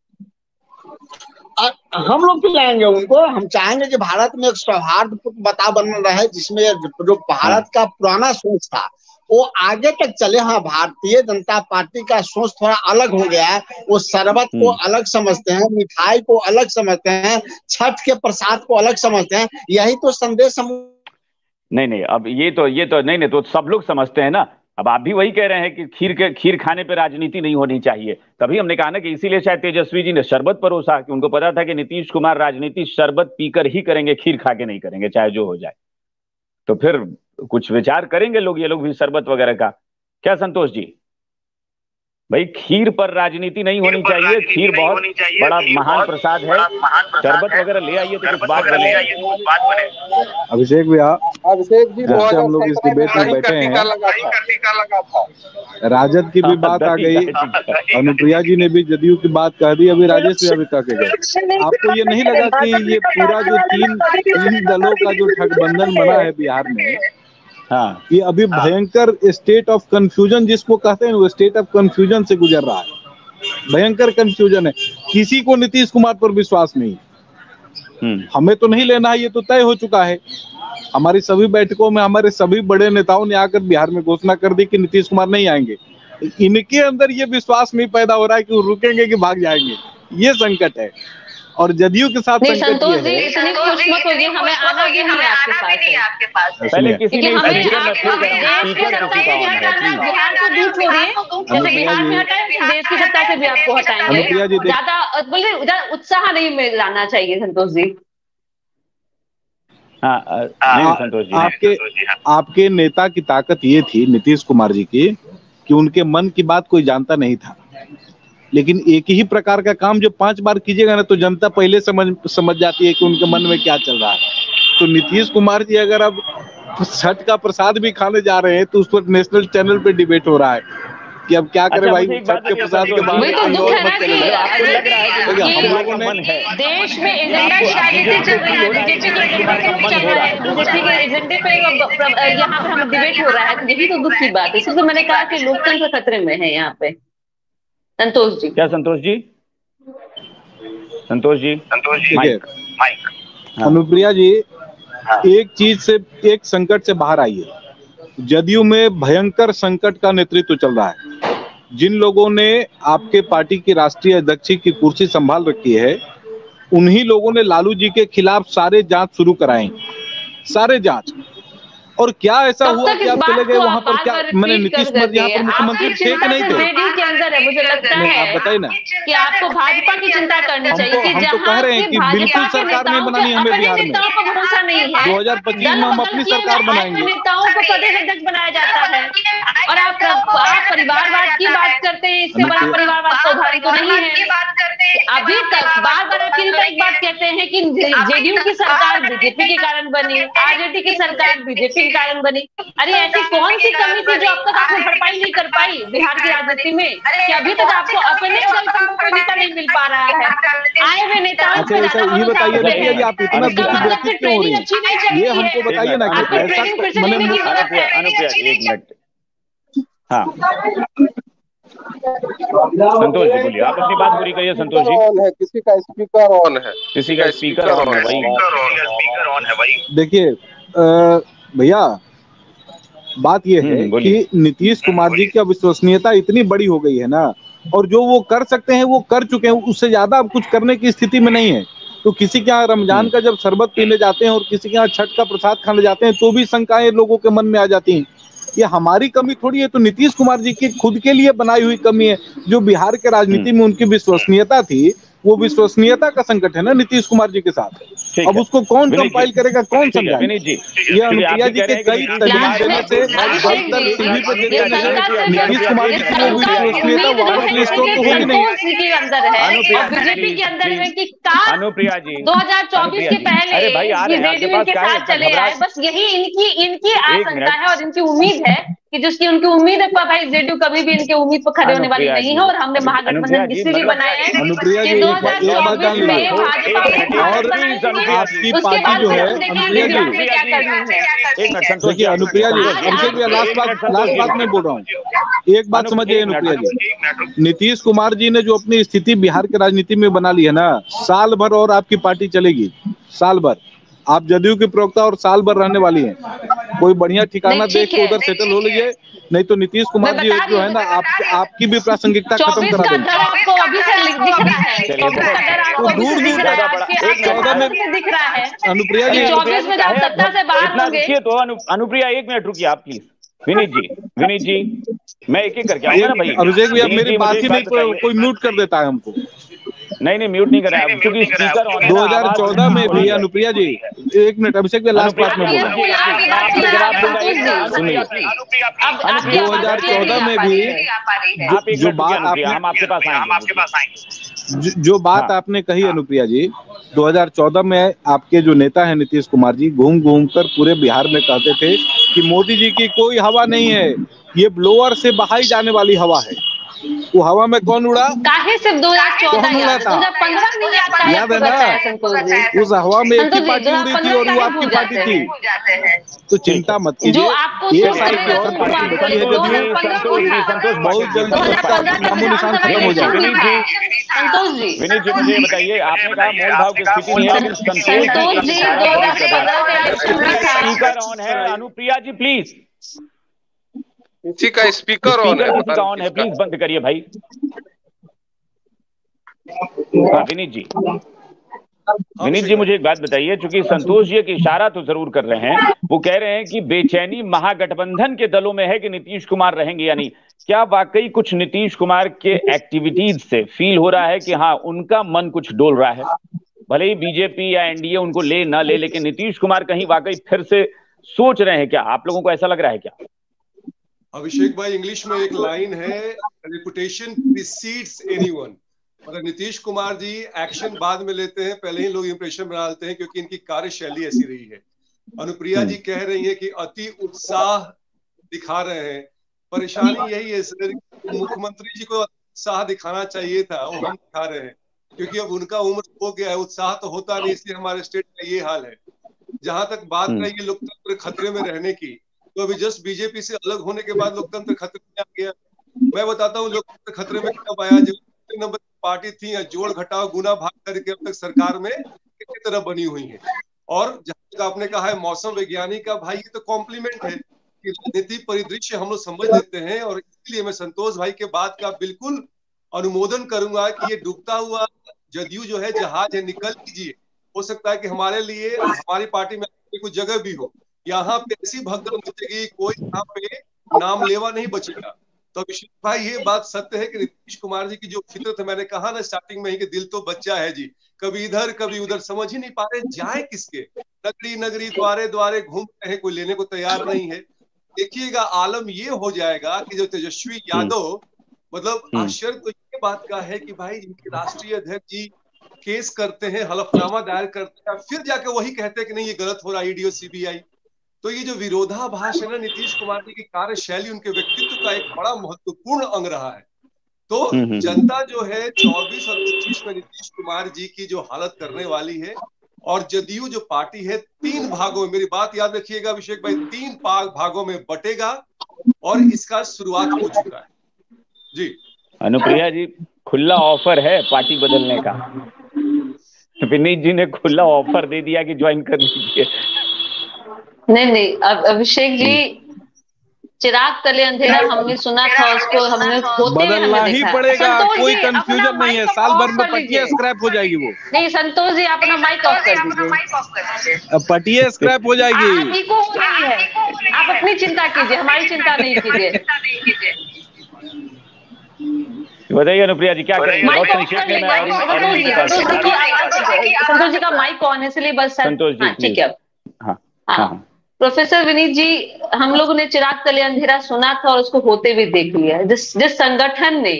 हम लोग पिलाएंगे उनको। हम चाहेंगे कि भारत में एक सौहार्दपूर्ण वातावरण रहे, जिसमें जो भारत का पुराना सोच था वो आगे तक चले। हाँ, भारतीय जनता पार्टी का सोच थोड़ा अलग हो गया है। वो शरबत को अलग समझते हैं, मिठाई को अलग समझते हैं, छठ के प्रसाद को अलग समझते हैं। यही तो संदेश हम नहीं, अब ये तो नहीं तो सब लोग समझते हैं ना। अब आप भी वही कह रहे हैं कि खीर खाने पे राजनीति नहीं होनी चाहिए। तभी हमने कहा ना कि इसीलिए शायद तेजस्वी जी ने शरबत परोसा, कि उनको पता था कि नीतीश कुमार राजनीति शरबत पीकर ही करेंगे, खीर खा के नहीं करेंगे, चाहे जो हो जाए। तो फिर कुछ विचार करेंगे लोग, ये लोग भी शरबत वगैरह का। क्या संतोष जी? भाई खीर पर राजनीति नहीं होनी चाहिए। खीर बहुत बड़ा महान प्रसाद है। शरबत वगैरह ले आइए तो कुछ बात बने। अभिषेक जी हम लोग इस डिबेट में बैठे हैं, राजद की भी बात आ गई, अनुप्रिया जी ने भी जदयू की बात कह दी, अभी राजेश भी अभी कह के गए। आपको ये नहीं लगा कि ये पूरा जो तीन दलों का जो गठबंधन बना है बिहार में, हाँ, ये अभी भयंकर स्टेट ऑफ कंफ्यूजन जिसको कहते हैं, वो स्टेट ऑफ कंफ्यूजन से गुजर रहा है। भयंकर कंफ्यूजन है। किसी को नीतीश कुमार पर विश्वास नहीं। हमें तो नहीं लेना है, ये तो तय हो चुका है। हमारी सभी बैठकों में हमारे सभी बड़े नेताओं ने आकर बिहार में घोषणा कर दी कि नीतीश कुमार नहीं आएंगे। इनके अंदर ये विश्वास नहीं पैदा हो रहा है कि वो रुकेंगे कि भाग जाएंगे। ये संकट है। और जदयू के साथ संतोष जी इतनी खुश मत होइए, हमें आना भी नहीं है आपके पास। पहले किसी ने बिहार को दूर छोड़िए, जैसे बिहार में हटाए देश की सत्ता से भी आपको हटाएंगे। ज्यादा बोलिए, उत्साह नहीं लाना चाहिए संतोष जी। संतोष जी आपके नेता की ताकत ये थी नीतीश कुमार जी की कि उनके मन की बात कोई जानता नहीं था। लेकिन एक ही प्रकार का काम जब 5 बार कीजिएगा ना तो जनता पहले समझ जाती है कि उनके मन में क्या चल रहा है। तो नीतीश कुमार जी अगर अब छठ का प्रसाद भी खाने जा रहे हैं तो उस पर नेशनल चैनल पे डिबेट हो रहा है कि अब क्या करें भाई, मुझे एक बात छठ के प्रसाद के बाद वही तो दुख है ना मतलब आपको लग रहा है कि हम लोगों ने मन है देश में एजेंडा की राजनीति चल रही है, बीजेपी के एजेंडे पे नहीं चल रहा है, बीजेपी के एजेंडे पे यहाँ पे हम डिबेट हो रहा है, तो यही तो दुख की बात है। इसलिए तो मैंने कहा कि लोकतंत्र खतरे में है यहाँ पे। संतोष जी, क्या संतोष जी? संतोष जी माइक। अनुप्रिया जी, एक चीज से, एक संकट से बाहर आई है। जदयू में भयंकर संकट का नेतृत्व चल रहा है। जिन लोगों ने आपके पार्टी की राष्ट्रीय अध्यक्ष की कुर्सी संभाल रखी है, उन्हीं लोगों ने लालू जी के खिलाफ सारे जांच शुरू कराए, सारे जांच। और क्या ऐसा हुआ कि आप चले गए वहां पर? क्या मैंने नीतीश कुमार यहाँ पर मुख्यमंत्री थे कि नहीं थे? जेडीयू के अंदर है, मुझे लगता है आप बताइए ना कि आपको भाजपा की चिंता करनी चाहिए कि हम तो कह रहे हैं कि बिल्कुल सरकार नहीं बनानी हमें बिहार में। नेताओं को भरोसा नहीं है। 2025 में हम अपनी सरकार बनाएंगे। नेताओं को प्रदेश अध्यक्ष बनाया जाता है और आप परिवारवाद की बात करते हैं, इससे बड़ा परिवारवाद का उदाहरण तो नहीं है। अभी तक बार बार अखिल का एक बात कहते हैं कि जेडीयू की सरकार बीजेपी के कारण बनी, आरजेडी की सरकार बीजेपी के कारण बनी। अरे ऐसी कौन सी कमी थी जो अब तक आपने भरपाई नहीं कर पाई बिहार की राजनीति में, कि अभी तक आपको अपने दल का कोई नेता नहीं मिल पा रहा है? आए हुए नेताओं को ये बताइए ना कि आप इतना दुखी व्यक्ति क्यों हो रही है? ये हमको बताइए ना कि ऐसा अनुप्रिया जी एक मिनट। हाँ संतोष जी बोलिए, आप अपनी बात पूरी करिए। संतोष जी, किसी का स्पीकर ऑन है, किसी का स्पीकर ऑन है भाई। देखिए भैया, बात यह है कि नीतीश कुमार जी की अविश्वसनीयता इतनी बड़ी हो गई है ना, और जो वो कर सकते हैं वो कर चुके हैं, उससे ज्यादा अब कुछ करने की स्थिति में नहीं है। तो किसी के यहाँ रमजान का जब शरबत पीने जाते हैं और किसी के यहाँ छठ का प्रसाद खाने जाते हैं तो भी शंकाएं लोगों के मन में आ जाती हैं। ये हमारी कमी थोड़ी है, तो नीतीश कुमार जी की खुद के लिए बनाई हुई कमी है। जो बिहार के राजनीति में उनकी विश्वसनीयता थी, वो विश्वसनीयता का संकट है ना नीतीश कुमार जी के साथ। अब उसको कौन कंपाइल करेगा, कौन समझाएगा? ये अनुप्रिया जी के कई तजवीज देने से नीतीश कुमार जी की वो विश्वसनीयता वापस रिस्टोर तो होगी नहीं। बीजेपी के अंदर है कि अनुप्रिया जी 2024 के पहले जेडीयू के साथ चले आए, बस यही इनकी आशंका है और इनकी उम्मीद है कि जिसकी उनकी उम्मीद है भाई जेडीयू कभी भी इनके उम्मीद पर खड़े होने वाली नहीं है। और हमने महागठबंधन इसलिए बनाया है कि 2024 में भाजपा आपकी पार्टी जो है अनुप्रिया जी, देखिए अनुप्रिया जी, अभिषेक भैया लास्ट बात मैं बोल रहा हूँ, एक बात समझिए अनुप्रिया जी। नीतीश कुमार जी ने जो अपनी स्थिति बिहार की राजनीति में बना ली है ना, साल भर और आपकी पार्टी चलेगी, साल भर। आप जदयू की प्रवक्ता और साल भर रहने वाली हैं। कोई बढ़िया ठिकाना देख के उधर सेटल हो लीजिए, नहीं तो नीतीश कुमार जी जो है ना आपकी भी प्रासंगिकता खत्म करा देंगे। तो दूर दूर 14 में दिख रहा है अनुप्रिया जी, 24 में जब सत्ता से बाहर होंगे तो अनुप्रिया एक मिनट रुकिए आप प्लीज। विनीत जी मैं एक एक करके आऊंगा ना भाई। अभिषेक भैया मेरी बात ही नहीं कोई म्यूट कर देता है हमको। नहीं म्यूट नहीं कर रहा है क्योंकि स्पीकर ऑन है। 2014 में भी अनुप्रिया जी, एक मिनट अभिषेक भैया लास्ट बात में बोल रहा हूँ। 2014 में भी जो बात आपने कही अनुप्रिया जी, 2014 में आपके जो नेता है नीतीश कुमार जी घूम घूम कर पूरे बिहार में कहते थे कि मोदी जी की कोई हवा नहीं है, ये ब्लोअर से बहाई जाने वाली हवा है। वो हवा में कौन उड़ा? काहे सिर्फ 2014 था? 2015 नहीं आता है, याद है ना? उस हवा में एक ही पार्टी उड़ी थी और वो आपकी पार्टी थी। तो चिंता मत कीजिए, एक साल की और पार्टी बची है जदयू, बहुत जल्दी नामो निशान खत्म हो जाएगा। संतोष जी, विनीत जी मुझे बताइए, आपने कहा मोल भाव की स्थिति नहीं है, लेकिन संतोष जी स्पीकर ऑन है। अनुप्रिया जी प्लीज, किसी का स्पीकर ऑन है, प्लीज बंद करिए भाई। हाँ विनीत जी मुझे एक बात बताइए, चूंकि संतोष जी एक इशारा तो जरूर कर रहे हैं, वो कह रहे हैं कि बेचैनी महागठबंधन के दलों में है कि नीतीश कुमार रहेंगे या नहीं। क्या वाकई कुछ नीतीश कुमार के एक्टिविटीज से फील हो रहा है कि हाँ उनका मन कुछ डोल रहा है? भले ही बीजेपी या एनडीए उनको ले ना ले, लेकिन नीतीश कुमार कहीं वाकई फिर से सोच रहे हैं क्या? आप लोगों को ऐसा लग रहा है क्या? अभिषेक भाई, इंग्लिश में एक लाइन है, रेपुटेशन प्रीसीड्स एनीवन। मतलब नीतीश कुमार जी एक्शन बाद में लेते हैं, पहले ही लोग इंप्रेशन बना लेते हैं क्योंकि इनकी कार्यशैली ऐसी रही है। अनुप्रिया जी कह रही है कि अति उत्साह दिखा रहे हैं, परेशानी यही है सर, मुख्यमंत्री जी को उत्साह दिखाना चाहिए था, वो हम दिखा रहे हैं, क्योंकि अब उनका उम्र हो गया है, उत्साह तो होता नहीं, इसलिए हमारे स्टेट का ये हाल है। जहां तक बात रही लोकतंत्र खतरे में रहने की, तो अभी जस्ट बीजेपी से अलग होने के बाद लोकतंत्र खतरे में आ गया। मैं बताता हूँ लोकतंत्र खतरे में कब आया, जब नंबर पार्टी थी, जोड़ घटाव गुना भाग करके अब तक सरकार में किसी तरह बनी हुई है। और जहां तक आपने कहा है मौसम वैज्ञानिक का, भाई ये तो कॉम्प्लीमेंट है कि राजनीतिक परिदृश्य हम लोग समझ लेते हैं, और इसलिए मैं संतोष भाई के बात का बिल्कुल अनुमोदन करूंगा कि ये डूबता हुआ जदयू जो है जहाज है, निकल लीजिए। हो सकता है कि हमारे लिए, हमारी पार्टी में कुछ जगह भी हो, यहाँ पे ऐसी भगदड़ मचेगी, कोई यहाँ पे नाम लेवा नहीं बचेगा। तो अभिषेक भाई ये बात सत्य है कि नीतीश कुमार जी की जो फितरत है, मैंने कहा ना स्टार्टिंग में ही कि दिल तो बच्चा है जी, कभी इधर कभी उधर, समझ ही नहीं पा रहे जाए किसके, नगरी नगरी द्वारे द्वारे घूम रहे हैं, कोई लेने को तैयार नहीं है। देखिएगा आलम ये हो जाएगा कि जो तेजस्वी यादव, मतलब आश्चर्य तो ये बात का है कि भाई इनके राष्ट्रीय अध्यक्ष जी केस करते हैं, हलफनामा दायर करते हैं, फिर जाके वही कहते हैं कि नहीं ये गलत हो रहा है, ईडी और सीबीआई। तो ये जो विरोधाभास है ना नीतीश कुमार जी की कार्यशैली, उनके व्यक्तित्व का एक बड़ा महत्वपूर्ण अंग रहा है। तो जनता जो है 24 और 25 में नीतीश कुमार जी की जो हालत करने वाली है, और जदयू जो पार्टी है 3 भागों में, मेरी बात याद रखिएगा अभिषेक भाई, 3 भागों में बटेगा, और इसका शुरुआत हो चुका है जी। अनुप्रिया जी, खुला ऑफर है पार्टी बदलने का, विनीत जी ने खुला ऑफर दे दिया कि ज्वाइन कर लीजिए। नहीं, अब अभिषेक जी, चिराग तले अंधेरा हमने सुना था, उसको हमने होते बदलना ही पड़ेगा, कोई कंफ्यूजन नहीं है, साल भर में पटिया स्क्रैप हो जाएगी वो। नहीं संतोष जी, आप अपना माइक ऑफ कर दीजिए, पटिया स्क्रैप हो जाएगी। आप इको हो रही है, आप अपनी चिंता कीजिए, हमारी चिंता नहीं कीजिए। बताइए अनुप्रिया जी क्या करेंगे? माइक ऑफ कर लीजिए, संतोष जी का माइक ऑन है, इसलिए बस संतोष जी ठीक है। हाँ प्रोफेसर विनीत जी, हम लोगों ने चिराग तले अंधेरा सुना था और उसको होते हुए देख लिया। जिस संगठन ने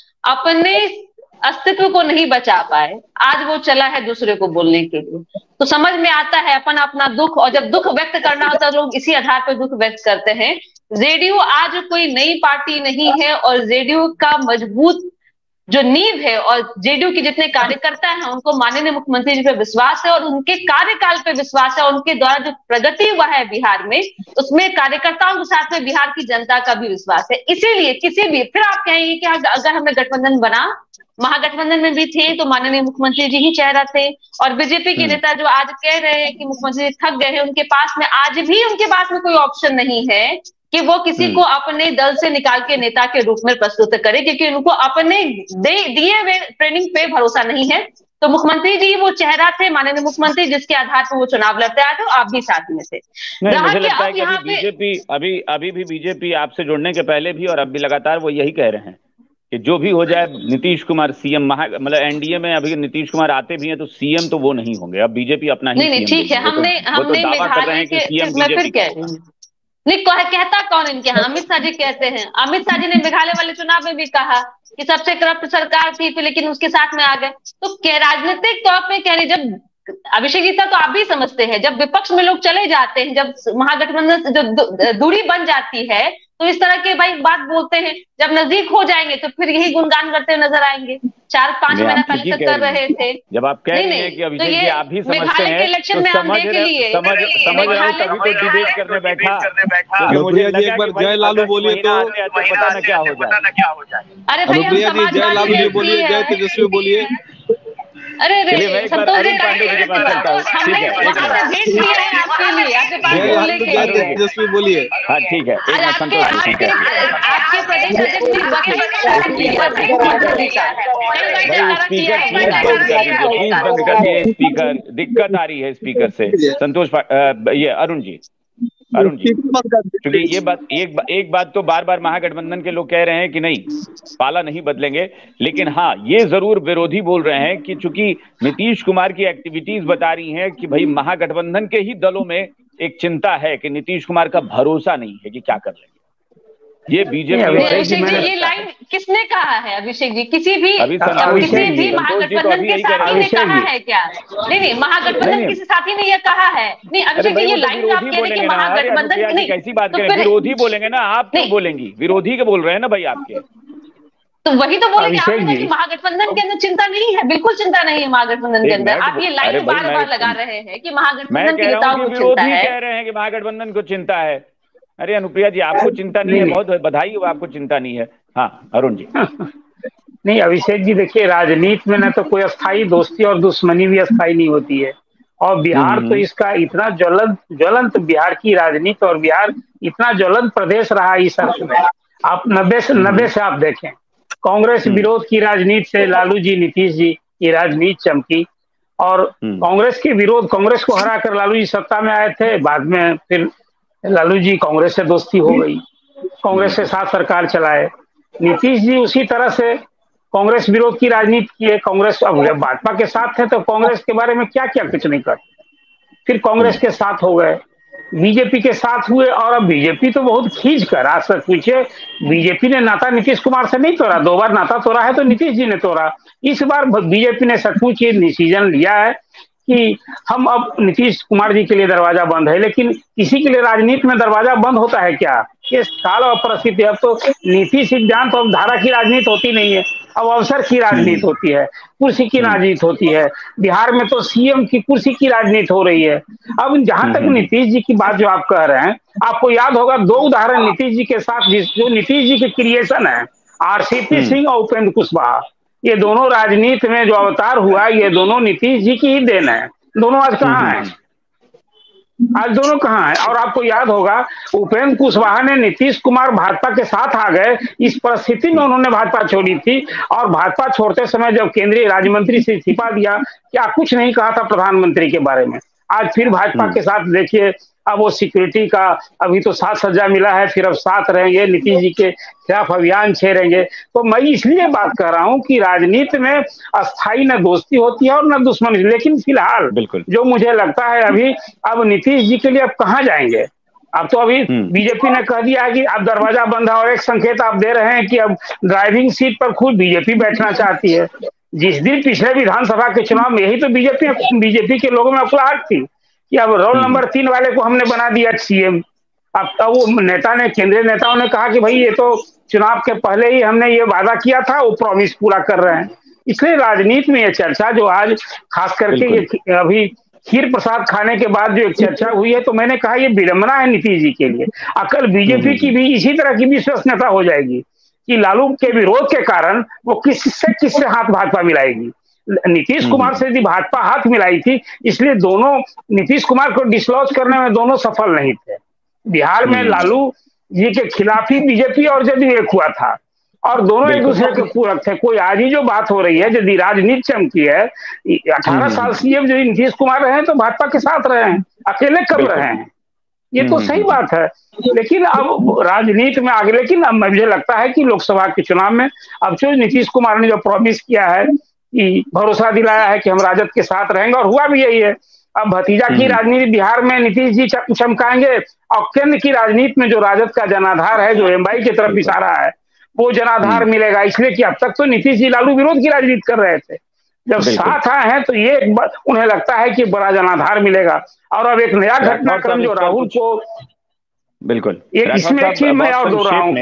अपने अस्तित्व को नहीं बचा पाए, आज वो चला है दूसरे को बोलने के लिए, तो समझ में आता है अपन अपना दुख, और जब दुख व्यक्त करना होता है लोग इसी आधार पर दुख व्यक्त करते हैं। जेडीयू आज कोई नई पार्टी नहीं है, और जेडीयू का मजबूत जो नींव है, और जेडीयू के जितने कार्यकर्ता हैं उनको माननीय मुख्यमंत्री जी पे विश्वास है, और उनके कार्यकाल पे विश्वास है, और उनके द्वारा जो प्रगति हुआ है बिहार में, उसमें कार्यकर्ताओं के साथ में बिहार की जनता का भी विश्वास है। इसीलिए किसी भी, फिर आप कहेंगे कि अगर हमने गठबंधन बना, महागठबंधन में भी थे तो माननीय मुख्यमंत्री जी ही चेहरा थे, और बीजेपी के नेता जो आज कह रहे हैं कि मुख्यमंत्री थक गए हैं, उनके पास में आज भी उनके पास में कोई ऑप्शन नहीं है कि वो किसी को अपने दल से निकाल के नेता के रूप में प्रस्तुत करे, क्योंकि उनको अपने दिए हुए ट्रेनिंग पे भरोसा नहीं है। तो मुख्यमंत्री जी वो चेहरा थे, माननीय मुख्यमंत्री, जिसके आधार पर वो चुनाव लड़ते आए थे, आप भी साथ में थे। मुझे लगता है कि बीजेपी अभी भी बीजेपी आपसे जुड़ने के पहले भी और अब भी लगातार वो यही कह रहे हैं कि जो भी हो जाए नीतीश कुमार सीएम, मतलब एनडीए में अभी नीतीश कुमार आते भी हैं तो सीएम तो वो नहीं होंगे, अब बीजेपी अपना ही नहीं ठीक है, हमने दावा कर रहे हैं कि सीएम बीजेपी। नहीं कहता कौन इनके यहाँ, अमित शाह जी कहते हैं। अमित शाह जी ने मेघालय वाले चुनाव में भी कहा कि सबसे करप्ट सरकार थी, लेकिन उसके साथ में आ गए। तो राजनीतिक तौर पे कह रही, जब अभिषेक जी तो आप भी समझते हैं, जब विपक्ष में लोग चले जाते हैं, जब महागठबंधन से जो दूरी बन जाती है, तो इस तरह के भाई बात बोलते हैं। जब नजदीक हो जाएंगे तो फिर यही गुणगान करते हुए नजर आएंगे। 4-5 महीना पहले तक कर रहे थे। जब आप कह रहे हैं कि अभिषेक जी आप भी समझते हैं, इलेक्शन में हम देख लिए, समझ रहे हैं, तभी तो डिबेट करने बैठा। अनुप्रिया जी एक बार जय लालू बोलिए तो पता न क्या हो जाए। अरे भाई अनुप्रिया जी जय लालू जी बोलिए, जय तेजस्वी बोलिए। अरे संतोष जी तेजस्वी बोलिए। हाँ ठीक है, आपके प्रदेश स्पीकर दिक्कत आ रही है स्पीकर से। संतोष ये अरुण जी, क्योंकि ये बात एक बात तो बार बार महागठबंधन के लोग कह रहे हैं कि नहीं पाला नहीं बदलेंगे, लेकिन हाँ ये जरूर विरोधी बोल रहे हैं कि चूंकि नीतीश कुमार की एक्टिविटीज बता रही हैं कि भाई महागठबंधन के ही दलों में एक चिंता है कि नीतीश कुमार का भरोसा नहीं है कि क्या कर लेंगे। ये बीजेपी अभिषेक जी, ये लाइन किसने कहा है? अभिषेक जी, किसी भी महागठबंधन के साथी ने कहा है क्या? नहीं, महागठबंधन किसी साथी ने ये कहा है? नहीं अभिषेक जी, ये लाइन आप कह रहे हैं कि महागठबंधन नहीं, कैसी बात करें? विरोधी बोलेंगे ना, आप क्यों बोलेंगी? विरोधी के बोल रहे हैं ना भाई आपके, तो वही तो बोलेंगे आपने कि महागठबंधन के अंदर चिंता नहीं है। बिल्कुल चिंता नहीं है महागठबंधन के अंदर। आप ये लाइन बार बार लगा रहे हैं कि महागठबंधन के नेताओं को चिंता है। कह रहे हैं कि महागठबंधन को चिंता है। अरे अनुप्रिया जी, आपको चिंता नहीं है, बहुत बधाई हो, आपको चिंता नहीं है। हाँ अरुण जी। नहीं अभिषेक जी, देखिए राजनीति में ना तो कोई अस्थाई दोस्ती और दुश्मनी भी अस्थाई नहीं होती है। और बिहार तो इसका इतना ज्वलंत बिहार की राजनीति, और बिहार इतना ज्वलंत प्रदेश रहा इस अर्थ में। आप 90 से आप देखें, कांग्रेस विरोध की राजनीति से लालू जी, नीतीश जी की राजनीति चमकी, और कांग्रेस के विरोध, कांग्रेस को हराकर लालू जी सत्ता में आए थे। बाद में फिर लालू जी कांग्रेस से दोस्ती हो गई, कांग्रेस के साथ सरकार चलाए। नीतीश जी उसी तरह से कांग्रेस विरोध की राजनीति किए। कांग्रेस, अब भाजपा के साथ थे तो कांग्रेस के बारे में क्या क्या कुछ नहीं कर, फिर कांग्रेस के साथ हो गए, बीजेपी के साथ हुए, और अब बीजेपी तो बहुत खींच कर, आज तक पूछे बीजेपी ने नाता नीतीश कुमार से नहीं तोड़ा। 2 बार नाता तोड़ा है तो नीतीश जी ने तोड़ा। इस बार बीजेपी ने सचमुच ये डिसीजन लिया है कि हम अब नीतीश कुमार जी के लिए दरवाजा बंद है। लेकिन किसी के लिए राजनीति में दरवाजा बंद होता है क्या? ये काल और परिस्थिति। अब तो नीति सिद्धांत और धारा की राजनीति होती नहीं है, अब अवसर की राजनीति होती है, कुर्सी की राजनीति होती है। बिहार में तो सीएम की कुर्सी की राजनीति हो रही है। अब जहां तक नीतीश जी की बात जो आप कह रहे हैं, आपको याद होगा 2 उदाहरण नीतीश जी के साथ, जो नीतीश जी के क्रिएशन है, आरसीपी सिंह और उपेंद्र कुशवाहा, ये दोनों राजनीति में जो अवतार हुआ, ये दोनों नीतीश जी की ही देन है। दोनों आज कहाँ हैं? आज दोनों कहाँ हैं? और आपको याद होगा उपेंद्र कुशवाहा ने नीतीश कुमार भाजपा के साथ आ गए, इस परिस्थिति में उन्होंने भाजपा छोड़ी थी। और भाजपा छोड़ते समय जब केंद्रीय राज्य मंत्री से इस्तीफा दिया, क्या कुछ नहीं कहा था प्रधानमंत्री के बारे में। आज फिर भाजपा के साथ देखिए, अब वो सिक्योरिटी का अभी तो 7 सज्जा मिला है, फिर अब 7 रहेंगे, नीतीश जी के खिलाफ अभियान छेड़ेंगे। तो मैं इसलिए बात कर रहा हूं कि राजनीति में अस्थाई न दोस्ती होती है और न दुश्मनी। लेकिन फिलहाल जो मुझे लगता है अभी, अब नीतीश जी के लिए अब कहाँ जाएंगे? अब तो अभी बीजेपी ने कह दिया है कि अब दरवाजा बंद है, और एक संकेत आप दे रहे हैं कि अब ड्राइविंग सीट पर खुद बीजेपी बैठना चाहती है। जिस दिन पिछले विधानसभा के चुनाव में यही तो बीजेपी के लोगों में अकुलाहट थी कि अब रोल नंबर 3 वाले को हमने बना दिया सीएम। अब वो केंद्रीय नेताओं ने कहा कि भाई ये तो चुनाव के पहले ही हमने ये वादा किया था, वो प्रॉमिस पूरा कर रहे हैं। इसलिए राजनीति में ये चर्चा जो आज खास करके ये अभी खीर प्रसाद खाने के बाद जो एक चर्चा हुई है, तो मैंने कहा ये विडंबना है नीतीश जी के लिए। अकल बीजेपी की भी इसी तरह की विश्वसनीयता हो जाएगी कि लालू के विरोध के कारण वो किससे हाथ भाजपा मिलाएगी। नीतीश कुमार से यदि भाजपा हाथ मिलाई थी, इसलिए दोनों नीतीश कुमार को डिसलॉज करने में दोनों सफल नहीं थे। बिहार में लालू जी के खिलाफ ही बीजेपी और जदयू एक हुआ था, और दोनों एक दूसरे के पूरक थे। कोई आज ही जो बात हो रही है, यदि राजनीति चमकी है, 18 साल सीएम यदि नीतीश कुमार रहे तो भाजपा के साथ रहे हैं, अकेले कब रहे हैं? ये तो सही बात है। लेकिन अब राजनीति में आगे, लेकिन अब मुझे लगता है कि लोकसभा के चुनाव में अब जो नीतीश कुमार ने जो प्रॉमिस किया है कि भरोसा दिलाया है कि हम राजद के साथ रहेंगे, और हुआ भी यही है। अब भतीजा की राजनीति बिहार में नीतीश जी चमकाएंगे, और केंद्र की राजनीति में जो राजद का जनाधार है, जो एमआई की तरफ इशारा है, वो जनाधार मिलेगा। इसलिए कि अब तक तो नीतीश जी लालू विरोध की राजनीति कर रहे थे, जब साथ आए हैं तो ये उन्हें लगता है कि बड़ा जनाधार मिलेगा। और अब एक नया घटनाक्रम जो राहुल को, बिल्कुल इसमें एक चीज मैं और दोहरा रहा हूँ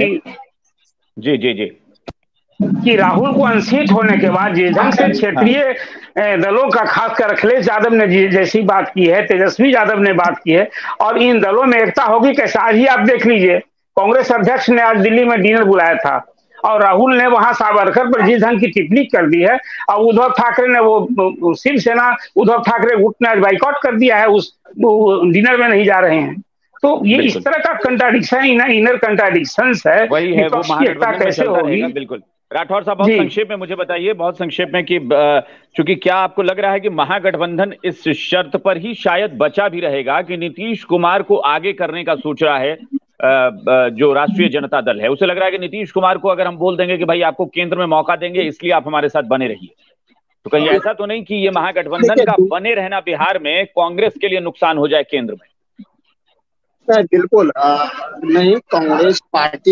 जी कि राहुल को अनसीट होने के बाद जिस ढंग से क्षेत्रीय दलों का, खासकर अखिलेश यादव ने जैसी बात की है, तेजस्वी यादव ने बात की है, और इन दलों में एकता होगी कैसे? आज ही आप देख लीजिए, कांग्रेस अध्यक्ष ने आज दिल्ली में डिनर बुलाया था, और राहुल ने वहां सावरकर पर जिस ढंग की टिप्पणी कर दी है, और उद्धव ठाकरे ने, वो शिवसेना उद्धव ठाकरे गुट ने आज बाइकआउट कर दिया है, उस डिनर में नहीं जा रहे हैं। तो ये इस तरह का कंट्राडिक्शन, इनर कंट्राडिक्शंस है, विपक्ष की एकता कैसे होगी? बिल्कुल। राठौर साहब, बहुत संक्षेप में मुझे बताइए, बहुत संक्षेप में, कि चूंकि क्या आपको लग रहा है कि महागठबंधन इस शर्त पर ही शायद बचा भी रहेगा कि नीतीश कुमार को आगे करने का सोच रहा है जो राष्ट्रीय जनता दल है, उसे लग रहा है कि नीतीश कुमार को अगर हम बोल देंगे कि भाई आपको केंद्र में मौका देंगे, इसलिए आप हमारे साथ बने रहिए, तो कहीं ऐसा तो नहीं कि ये महागठबंधन का बने रहना बिहार में कांग्रेस के लिए नुकसान हो जाए केंद्र में? बिल्कुल नहीं, कांग्रेस पार्टी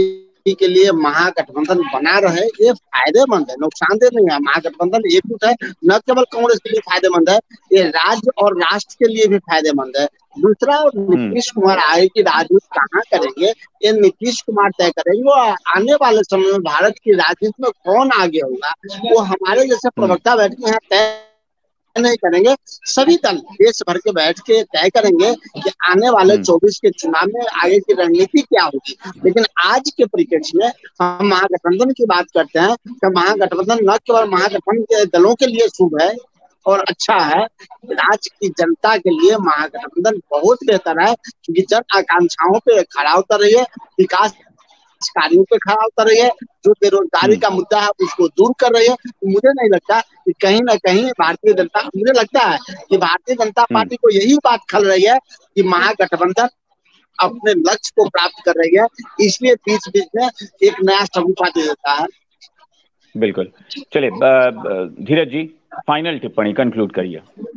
के लिए महागठबंधन बना रहे, ये फायदेमंद है, नुकसानदेह नहीं है। महागठबंधन एकजुट है, न केवल कांग्रेस के लिए फायदेमंद है, ये राज्य और राष्ट्र के लिए भी फायदेमंद है। दूसरा, नीतीश कुमार आगे की राजनीति कहाँ करेंगे, ये नीतीश कुमार तय करेंगे। वो आने वाले समय में भारत की राजनीति में कौन आगे होगा, वो हमारे जैसे प्रवक्ता बैठ के यहाँ तय नहीं करेंगे, सभी दल देश भर के बैठ के तय करेंगे कि आने वाले 24 के चुनाव में आगे की रणनीति क्या होगी। लेकिन आज के परिप्रेक्ष्य में हम महागठबंधन की बात करते हैं तो महागठबंधन न केवल महागठबंधन के दलों के लिए शुभ है और अच्छा है, राज्य की जनता के लिए महागठबंधन बहुत बेहतर है, क्योंकि जन आकांक्षाओं पे खड़ा उतर रही है, विकास कार्यों पे खड़ा उतर रही है, जो बेरोजगारी का मुद्दा है उसको दूर कर रही है। मुझे नहीं लगता कि कहीं ना कहीं भारतीय जनता, मुझे लगता है कि भारतीय जनता पार्टी को यही बात खल रही है कि महागठबंधन अपने लक्ष्य को प्राप्त कर रही है, इसलिए बीच बीच में एक नया सगुफा दे देता है। बिल्कुल, चलिए धीरज जी फाइनल टिप्पणी कंक्लूड करिए।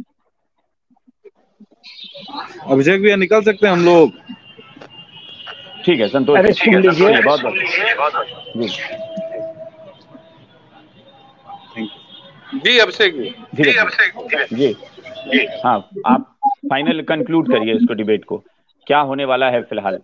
अभिषेक भैया निकल सकते हैं हम लोग? ठीक है, संतोष जी बहुत बहुत जी अभिषेक जी हाँ, आप फाइनल कंक्लूड करिए इसको, डिबेट को, क्या होने वाला है फिलहाल?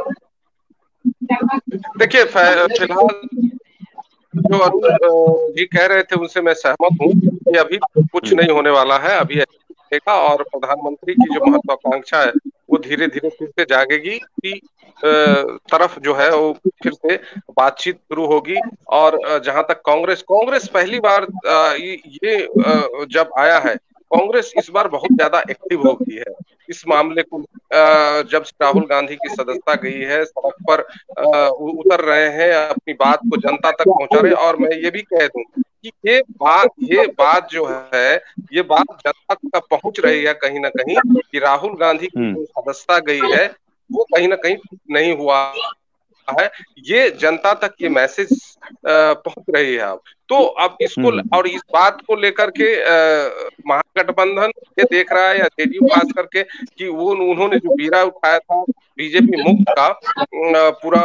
देखिए, फिलहाल जो अरुण जी कह रहे थे उनसे मैं सहमत हूँ कि अभी कुछ नहीं होने वाला है, अभी देखा, और प्रधानमंत्री की जो महत्वाकांक्षा है वो धीरे धीरे फिर से जागेगी कि तरफ जो है वो फिर से बातचीत शुरू होगी। और जहां तक कांग्रेस पहली बार ये जब आया है, कांग्रेस इस बार बहुत ज्यादा एक्टिव हो गई है इस मामले को। जब राहुल गांधी की सदस्यता गई है, सड़क पर उतर रहे हैं, अपनी बात को जनता तक पहुंचा रहे हैं। और मैं ये भी कह दूं कि ये बात जो है, ये बात जनता तक पहुंच रही है कहीं ना कहीं, कि राहुल गांधी की जो सदस्यता गई है वो कहीं ना कहीं नहीं हुआ है, ये जनता तक ये मैसेज पहुंच रही है अब। तो अब इसको और इस बात को लेकर के महागठबंधन ये देख रहा है, या जेडीयू खास करके, कि वो उन्होंने जो बीड़ा उठाया था बीजेपी मुक्त का, पूरा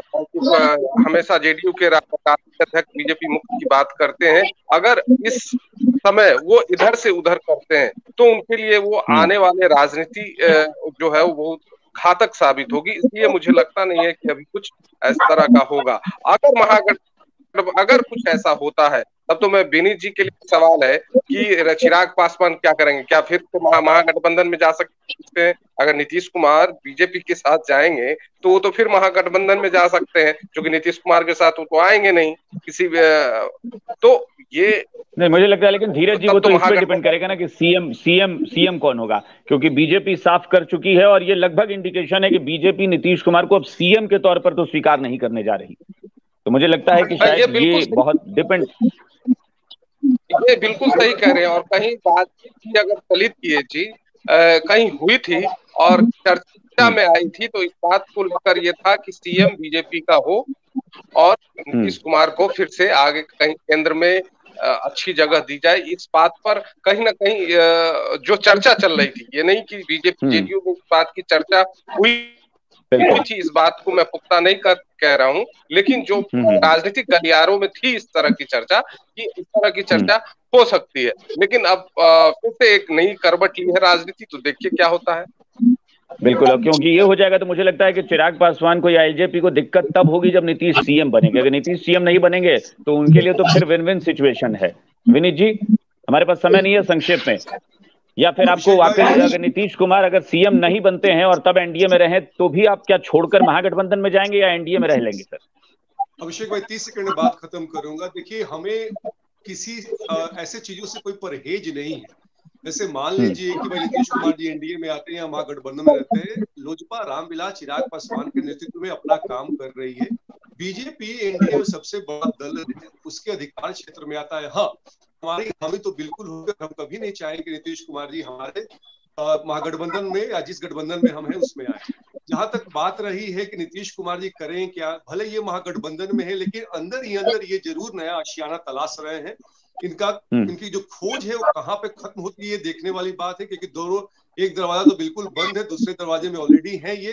हमेशा जेडीयू के राष्ट्रीय अध्यक्ष बीजेपी मुक्त की बात करते हैं, अगर इस समय वो इधर से उधर करते हैं तो उनके लिए वो आने वाले राजनीति जो है वो बहुत घातक साबित होगी। इसलिए मुझे लगता नहीं है कि अभी कुछ इस तरह का होगा। अगर कुछ ऐसा होता है तब तो मैं विनीत जी के लिए सवाल है कि चिराग पासवान क्या करेंगे, क्या फिर महागठबंधन में जा सकते हैं? अगर नीतीश कुमार बीजेपी के साथ जाएंगे तो वो तो फिर महागठबंधन में जा सकते हैं, क्योंकि नीतीश कुमार के साथ वो तो आएंगे नहीं किसी तो ये नहीं, मुझे लगता है, लेकिन धीरज जी वो तो इस पे डिपेंड करेगा ना कि सीएम कौन होगा, क्योंकि बीजेपी साफ कर चुकी है और ये लगभग इंडिकेशन है कि बीजेपी नीतीश कुमार को अब सीएम के तौर पर तो स्वीकार नहीं करने जा रही। तो मुझे लगता है कि शायद ये बहुत डिपेंड, ये बिल्कुल सही कह रहे हैं। और कहीं बात अगर चलित की चीज कहीं हुई थी और चर्चा में आई थी, तो इस बात को लेकर ये था कि सीएम बीजेपी का हो और नीतीश कुमार को फिर से आगे कहीं केंद्र में अच्छी जगह दी जाए। इस बात पर कहीं ना कहीं जो चर्चा चल रही थी, ये नहीं कि बीजेपी जेडीयू में इस बात की चर्चा हुई थी, इस बात को मैं पुख्ता नहीं कह रहा हूँ, लेकिन जो राजनीतिक गलियारों में थी इस तरह की चर्चा, कि इस तरह की चर्चा हो सकती है। लेकिन अब फिर से एक नई करवट ली है राजनीति, तो देखिए क्या होता है। बिल्कुल, क्योंकि ये हो जाएगा तो मुझे लगता है कि चिराग पासवान को या एलजेपी को दिक्कत तब होगी जब नीतीश सीएम बनेंगे। अगर नीतीश सीएम नहीं बनेंगे तो उनके लिए तो फिर विन विन सिचुएशन है। विनीत जी, हमारे पास समय नहीं है, संक्षेप में, या फिर आपको वाकई अगर नीतीश कुमार अगर सीएम नहीं बनते हैं और तब एनडीए में रहे तो भी आप क्या छोड़कर महागठबंधन में जाएंगे या एनडीए में रह लेंगे? सर अभिषेक भाई 30 सेकंड में बात खत्म करूंगा। देखिए, हमें किसी ऐसे चीजों से कोई परहेज नहीं है। जैसे मान लीजिए कि भाई नीतीश कुमार जी एनडीए में आते हैं या महागठबंधन में रहते हैं, लोजपा रामविलास चिराग पासवान के नेतृत्व में अपना काम कर रही है। बीजेपी एनडीए में सबसे बड़ा दल है, उसके अधिकार क्षेत्र में आता है। हाँ, हमारी हामी तो बिल्कुल होगी, हम कभी नहीं चाहेंगे नीतीश कुमार जी हमारे महागठबंधन में या जिस गठबंधन में हम हैं उसमें आए। जहां तक बात रही है कि नीतीश कुमार जी करें क्या, भले ये महागठबंधन में है लेकिन अंदर ही अंदर ये जरूर नया आशियाना तलाश रहे हैं। इनकी जो खोज है वो कहाँ पे खत्म होती है देखने वाली बात है, क्योंकि दोनों, एक दरवाजा तो बिल्कुल बंद है, दूसरे दरवाजे में ऑलरेडी है ये।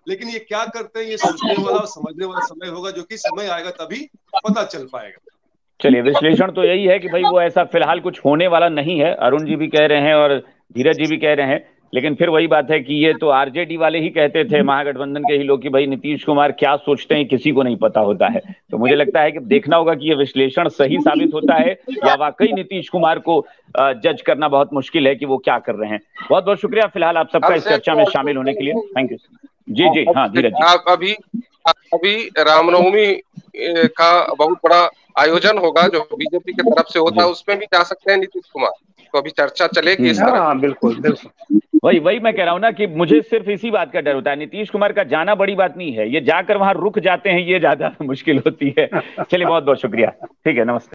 लेकिन ये क्या करते हैं ये सोचने वाला और समझने वाला समय होगा, जो कि समय आएगा तभी पता चल पाएगा। चलिए, विश्लेषण तो यही है कि भाई वो ऐसा फिलहाल कुछ होने वाला नहीं है, अरुण जी भी कह रहे हैं और धीरज जी भी कह रहे हैं, लेकिन फिर वही बात है कि ये तो आरजेडी वाले ही कहते थे, महागठबंधन के ही लोग, कि भाई नीतीश कुमार क्या सोचते हैं किसी को नहीं पता होता है। तो मुझे लगता है कि देखना होगा कि ये विश्लेषण सही साबित होता है या वाकई नीतीश कुमार को जज करना बहुत मुश्किल है कि वो क्या कर रहे हैं। बहुत बहुत शुक्रिया फिलहाल आप सबका इस चर्चा में शामिल होने के लिए, थैंक यू। जी जी हाँ धीरज जी। अभी रामनवमी का बहुत बड़ा आयोजन होगा जो बीजेपी की तरफ से होता है, उसमें भी जा सकते हैं नीतीश कुमार, तो अभी चर्चा चलेगी इस तरह। बिल्कुल बिल्कुल, वही मैं कह रहा हूँ ना कि मुझे सिर्फ इसी बात का डर होता है, नीतीश कुमार का जाना बड़ी बात नहीं है, ये जाकर वहां रुक जाते हैं ये ज्यादा मुश्किल होती है। चलिए बहुत बहुत शुक्रिया, ठीक है, नमस्ते।